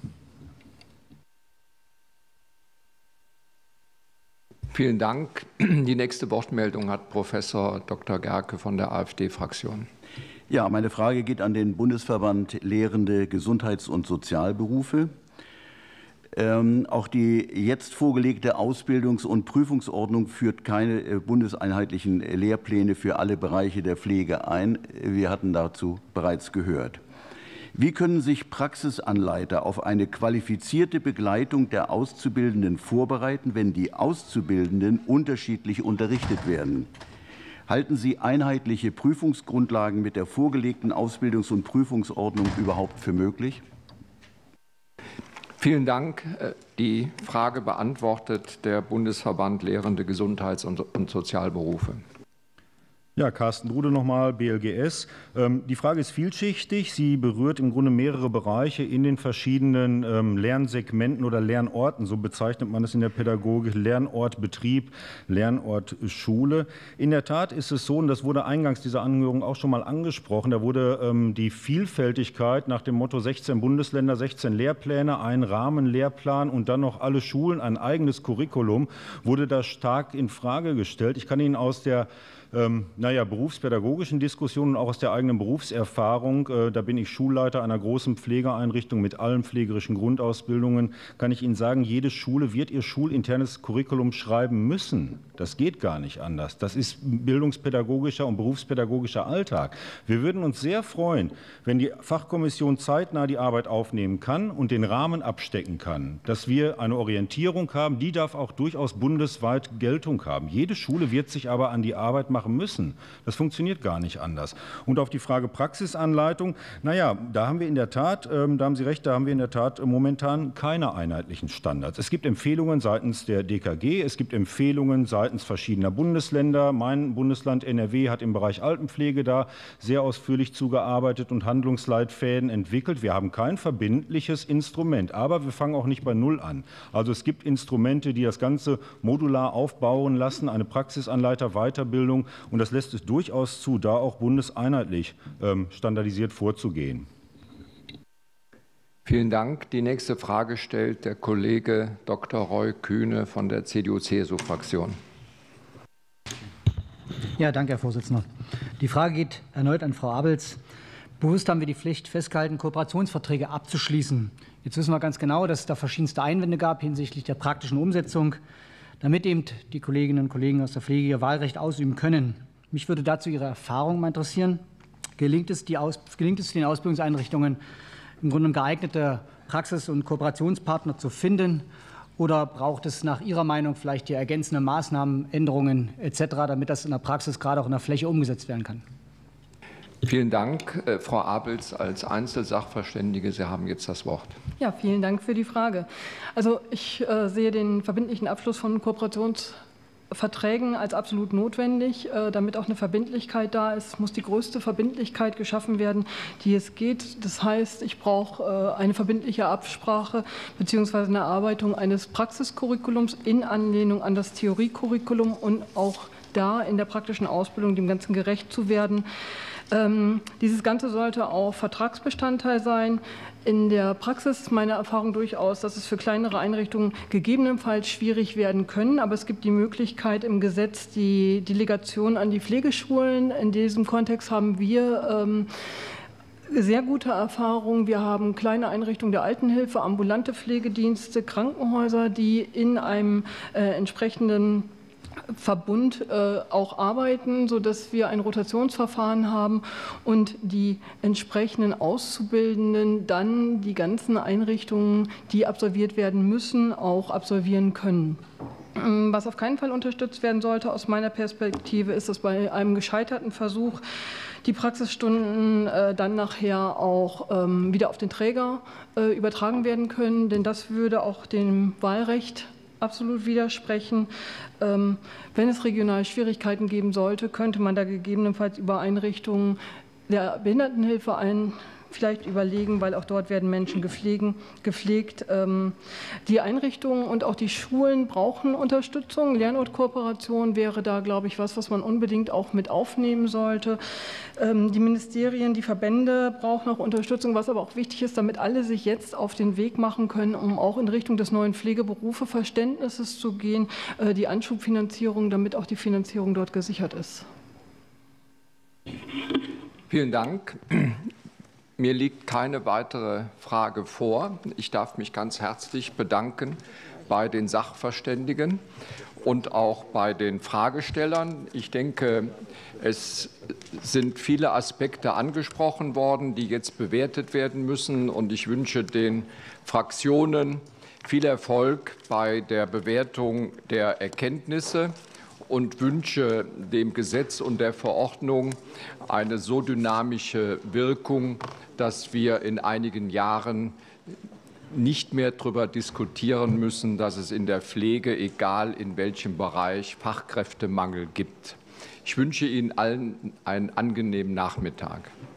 Vielen Dank. Die nächste Wortmeldung hat Professor Doktor Gerke von der AfD-Fraktion. Ja, meine Frage geht an den Bundesverband Lehrende Gesundheits- und Sozialberufe. Ähm, auch die jetzt vorgelegte Ausbildungs- und Prüfungsordnung führt keine äh, bundeseinheitlichen Lehrpläne für alle Bereiche der Pflege ein. Wir hatten dazu bereits gehört. Wie können sich Praxisanleiter auf eine qualifizierte Begleitung der Auszubildenden vorbereiten, wenn die Auszubildenden unterschiedlich unterrichtet werden? Halten Sie einheitliche Prüfungsgrundlagen mit der vorgelegten Ausbildungs- und Prüfungsordnung überhaupt für möglich? Vielen Dank. Die Frage beantwortet der Bundesverband Lehrende Gesundheits- und Sozialberufe. Ja, Carsten Drude nochmal, B L G S. Die Frage ist vielschichtig. Sie berührt im Grunde mehrere Bereiche in den verschiedenen Lernsegmenten oder Lernorten. So bezeichnet man es in der Pädagogik. Lernort Betrieb, Lernort Schule. In der Tat ist es so, und das wurde eingangs dieser Anhörung auch schon mal angesprochen, da wurde die Vielfältigkeit nach dem Motto sechzehn Bundesländer, sechzehn Lehrpläne, ein Rahmenlehrplan und dann noch alle Schulen, ein eigenes Curriculum, wurde da stark in Frage gestellt. Ich kann Ihnen aus der Ähm, naja, berufspädagogischen Diskussionen, auch aus der eigenen Berufserfahrung, äh, da bin ich Schulleiter einer großen Pflegeeinrichtung mit allen pflegerischen Grundausbildungen, kann ich Ihnen sagen, jede Schule wird ihr schulinternes Curriculum schreiben müssen. Das geht gar nicht anders. Das ist bildungspädagogischer und berufspädagogischer Alltag. Wir würden uns sehr freuen, wenn die Fachkommission zeitnah die Arbeit aufnehmen kann und den Rahmen abstecken kann, dass wir eine Orientierung haben, die darf auch durchaus bundesweit Geltung haben. Jede Schule wird sich aber an die Arbeit machen müssen. Das funktioniert gar nicht anders. Und auf die Frage Praxisanleitung, naja, da haben wir in der Tat, ähm, da haben Sie recht, da haben wir in der Tat momentan keine einheitlichen Standards. Es gibt Empfehlungen seitens der D K G, es gibt Empfehlungen seitens verschiedener Bundesländer. Mein Bundesland N R W hat im Bereich Altenpflege da sehr ausführlich zugearbeitet und Handlungsleitfäden entwickelt. Wir haben kein verbindliches Instrument, aber wir fangen auch nicht bei Null an. Also es gibt Instrumente, die das Ganze modular aufbauen lassen, eine Praxisanleiter-Weiterbildung. Und das lässt es durchaus zu, da auch bundeseinheitlich ähm, standardisiert vorzugehen. Vielen Dank. Die nächste Frage stellt der Kollege Doktor Roy Kühne von der C D U-C S U-Fraktion. Ja, danke, Herr Vorsitzender. Die Frage geht erneut an Frau Abels. Bewusst haben wir die Pflicht festgehalten, Kooperationsverträge abzuschließen. Jetzt wissen wir ganz genau, dass es da verschiedenste Einwände gab hinsichtlich der praktischen Umsetzung, damit eben die Kolleginnen und Kollegen aus der Pflege ihr Wahlrecht ausüben können. Mich würde dazu Ihre Erfahrung mal interessieren. Gelingt es, die Aus, gelingt es den Ausbildungseinrichtungen, im Grunde geeignete Praxis- und Kooperationspartner zu finden? Oder braucht es nach Ihrer Meinung vielleicht die ergänzenden Maßnahmen, Änderungen et cetera, damit das in der Praxis, gerade auch in der Fläche, umgesetzt werden kann? Vielen Dank, äh, Frau Abels als Einzelsachverständige. Sie haben jetzt das Wort. Ja, vielen Dank für die Frage. Also ich äh, sehe den verbindlichen Abschluss von Kooperationsverträgen als absolut notwendig, äh, damit auch eine Verbindlichkeit da ist. Es muss die größte Verbindlichkeit geschaffen werden, die es geht. Das heißt, ich brauche äh, eine verbindliche Absprache bzw. eine Erarbeitung eines Praxiscurriculums in Anlehnung an das Theoriecurriculum und auch da in der praktischen Ausbildung dem Ganzen gerecht zu werden. Ähm, dieses Ganze sollte auch Vertragsbestandteil sein. In der Praxis ist meine Erfahrung durchaus, dass es für kleinere Einrichtungen gegebenenfalls schwierig werden können. Aber es gibt die Möglichkeit im Gesetz die Delegation an die Pflegeschulen. In diesem Kontext haben wir ähm, sehr gute Erfahrungen. Wir haben kleine Einrichtungen der Altenhilfe, ambulante Pflegedienste, Krankenhäuser, die in einem äh, entsprechenden Verbund äh, auch arbeiten, sodass wir ein Rotationsverfahren haben und die entsprechenden Auszubildenden dann die ganzen Einrichtungen, die absolviert werden müssen, auch absolvieren können. Was auf keinen Fall unterstützt werden sollte aus meiner Perspektive, ist, dass bei einem gescheiterten Versuch die Praxisstunden äh, dann nachher auch ähm, wieder auf den Träger äh, übertragen werden können, denn das würde auch dem Wahlrecht absolut widersprechen. Ähm, wenn es regional Schwierigkeiten geben sollte, könnte man da gegebenenfalls über Einrichtungen der Behindertenhilfe ein vielleicht überlegen, weil auch dort werden Menschen gepflegen, gepflegt. Ähm, die Einrichtungen und auch die Schulen brauchen Unterstützung. Lernortkooperation wäre da, glaube ich, was, was man unbedingt auch mit aufnehmen sollte. Ähm, die Ministerien, die Verbände brauchen auch Unterstützung, was aber auch wichtig ist, damit alle sich jetzt auf den Weg machen können, um auch in Richtung des neuen Pflegeberufeverständnisses zu gehen, äh, die Anschubfinanzierung, damit auch die Finanzierung dort gesichert ist. Vielen Dank. Mir liegt keine weitere Frage vor. Ich darf mich ganz herzlich bedanken bei den Sachverständigen und auch bei den Fragestellern. Ich denke, es sind viele Aspekte angesprochen worden, die jetzt bewertet werden müssen. Und ich wünsche den Fraktionen viel Erfolg bei der Bewertung der Erkenntnisse und wünsche dem Gesetz und der Verordnung eine so dynamische Wirkung, dass wir in einigen Jahren nicht mehr darüber diskutieren müssen, dass es in der Pflege, egal in welchem Bereich, Fachkräftemangel gibt. Ich wünsche Ihnen allen einen angenehmen Nachmittag.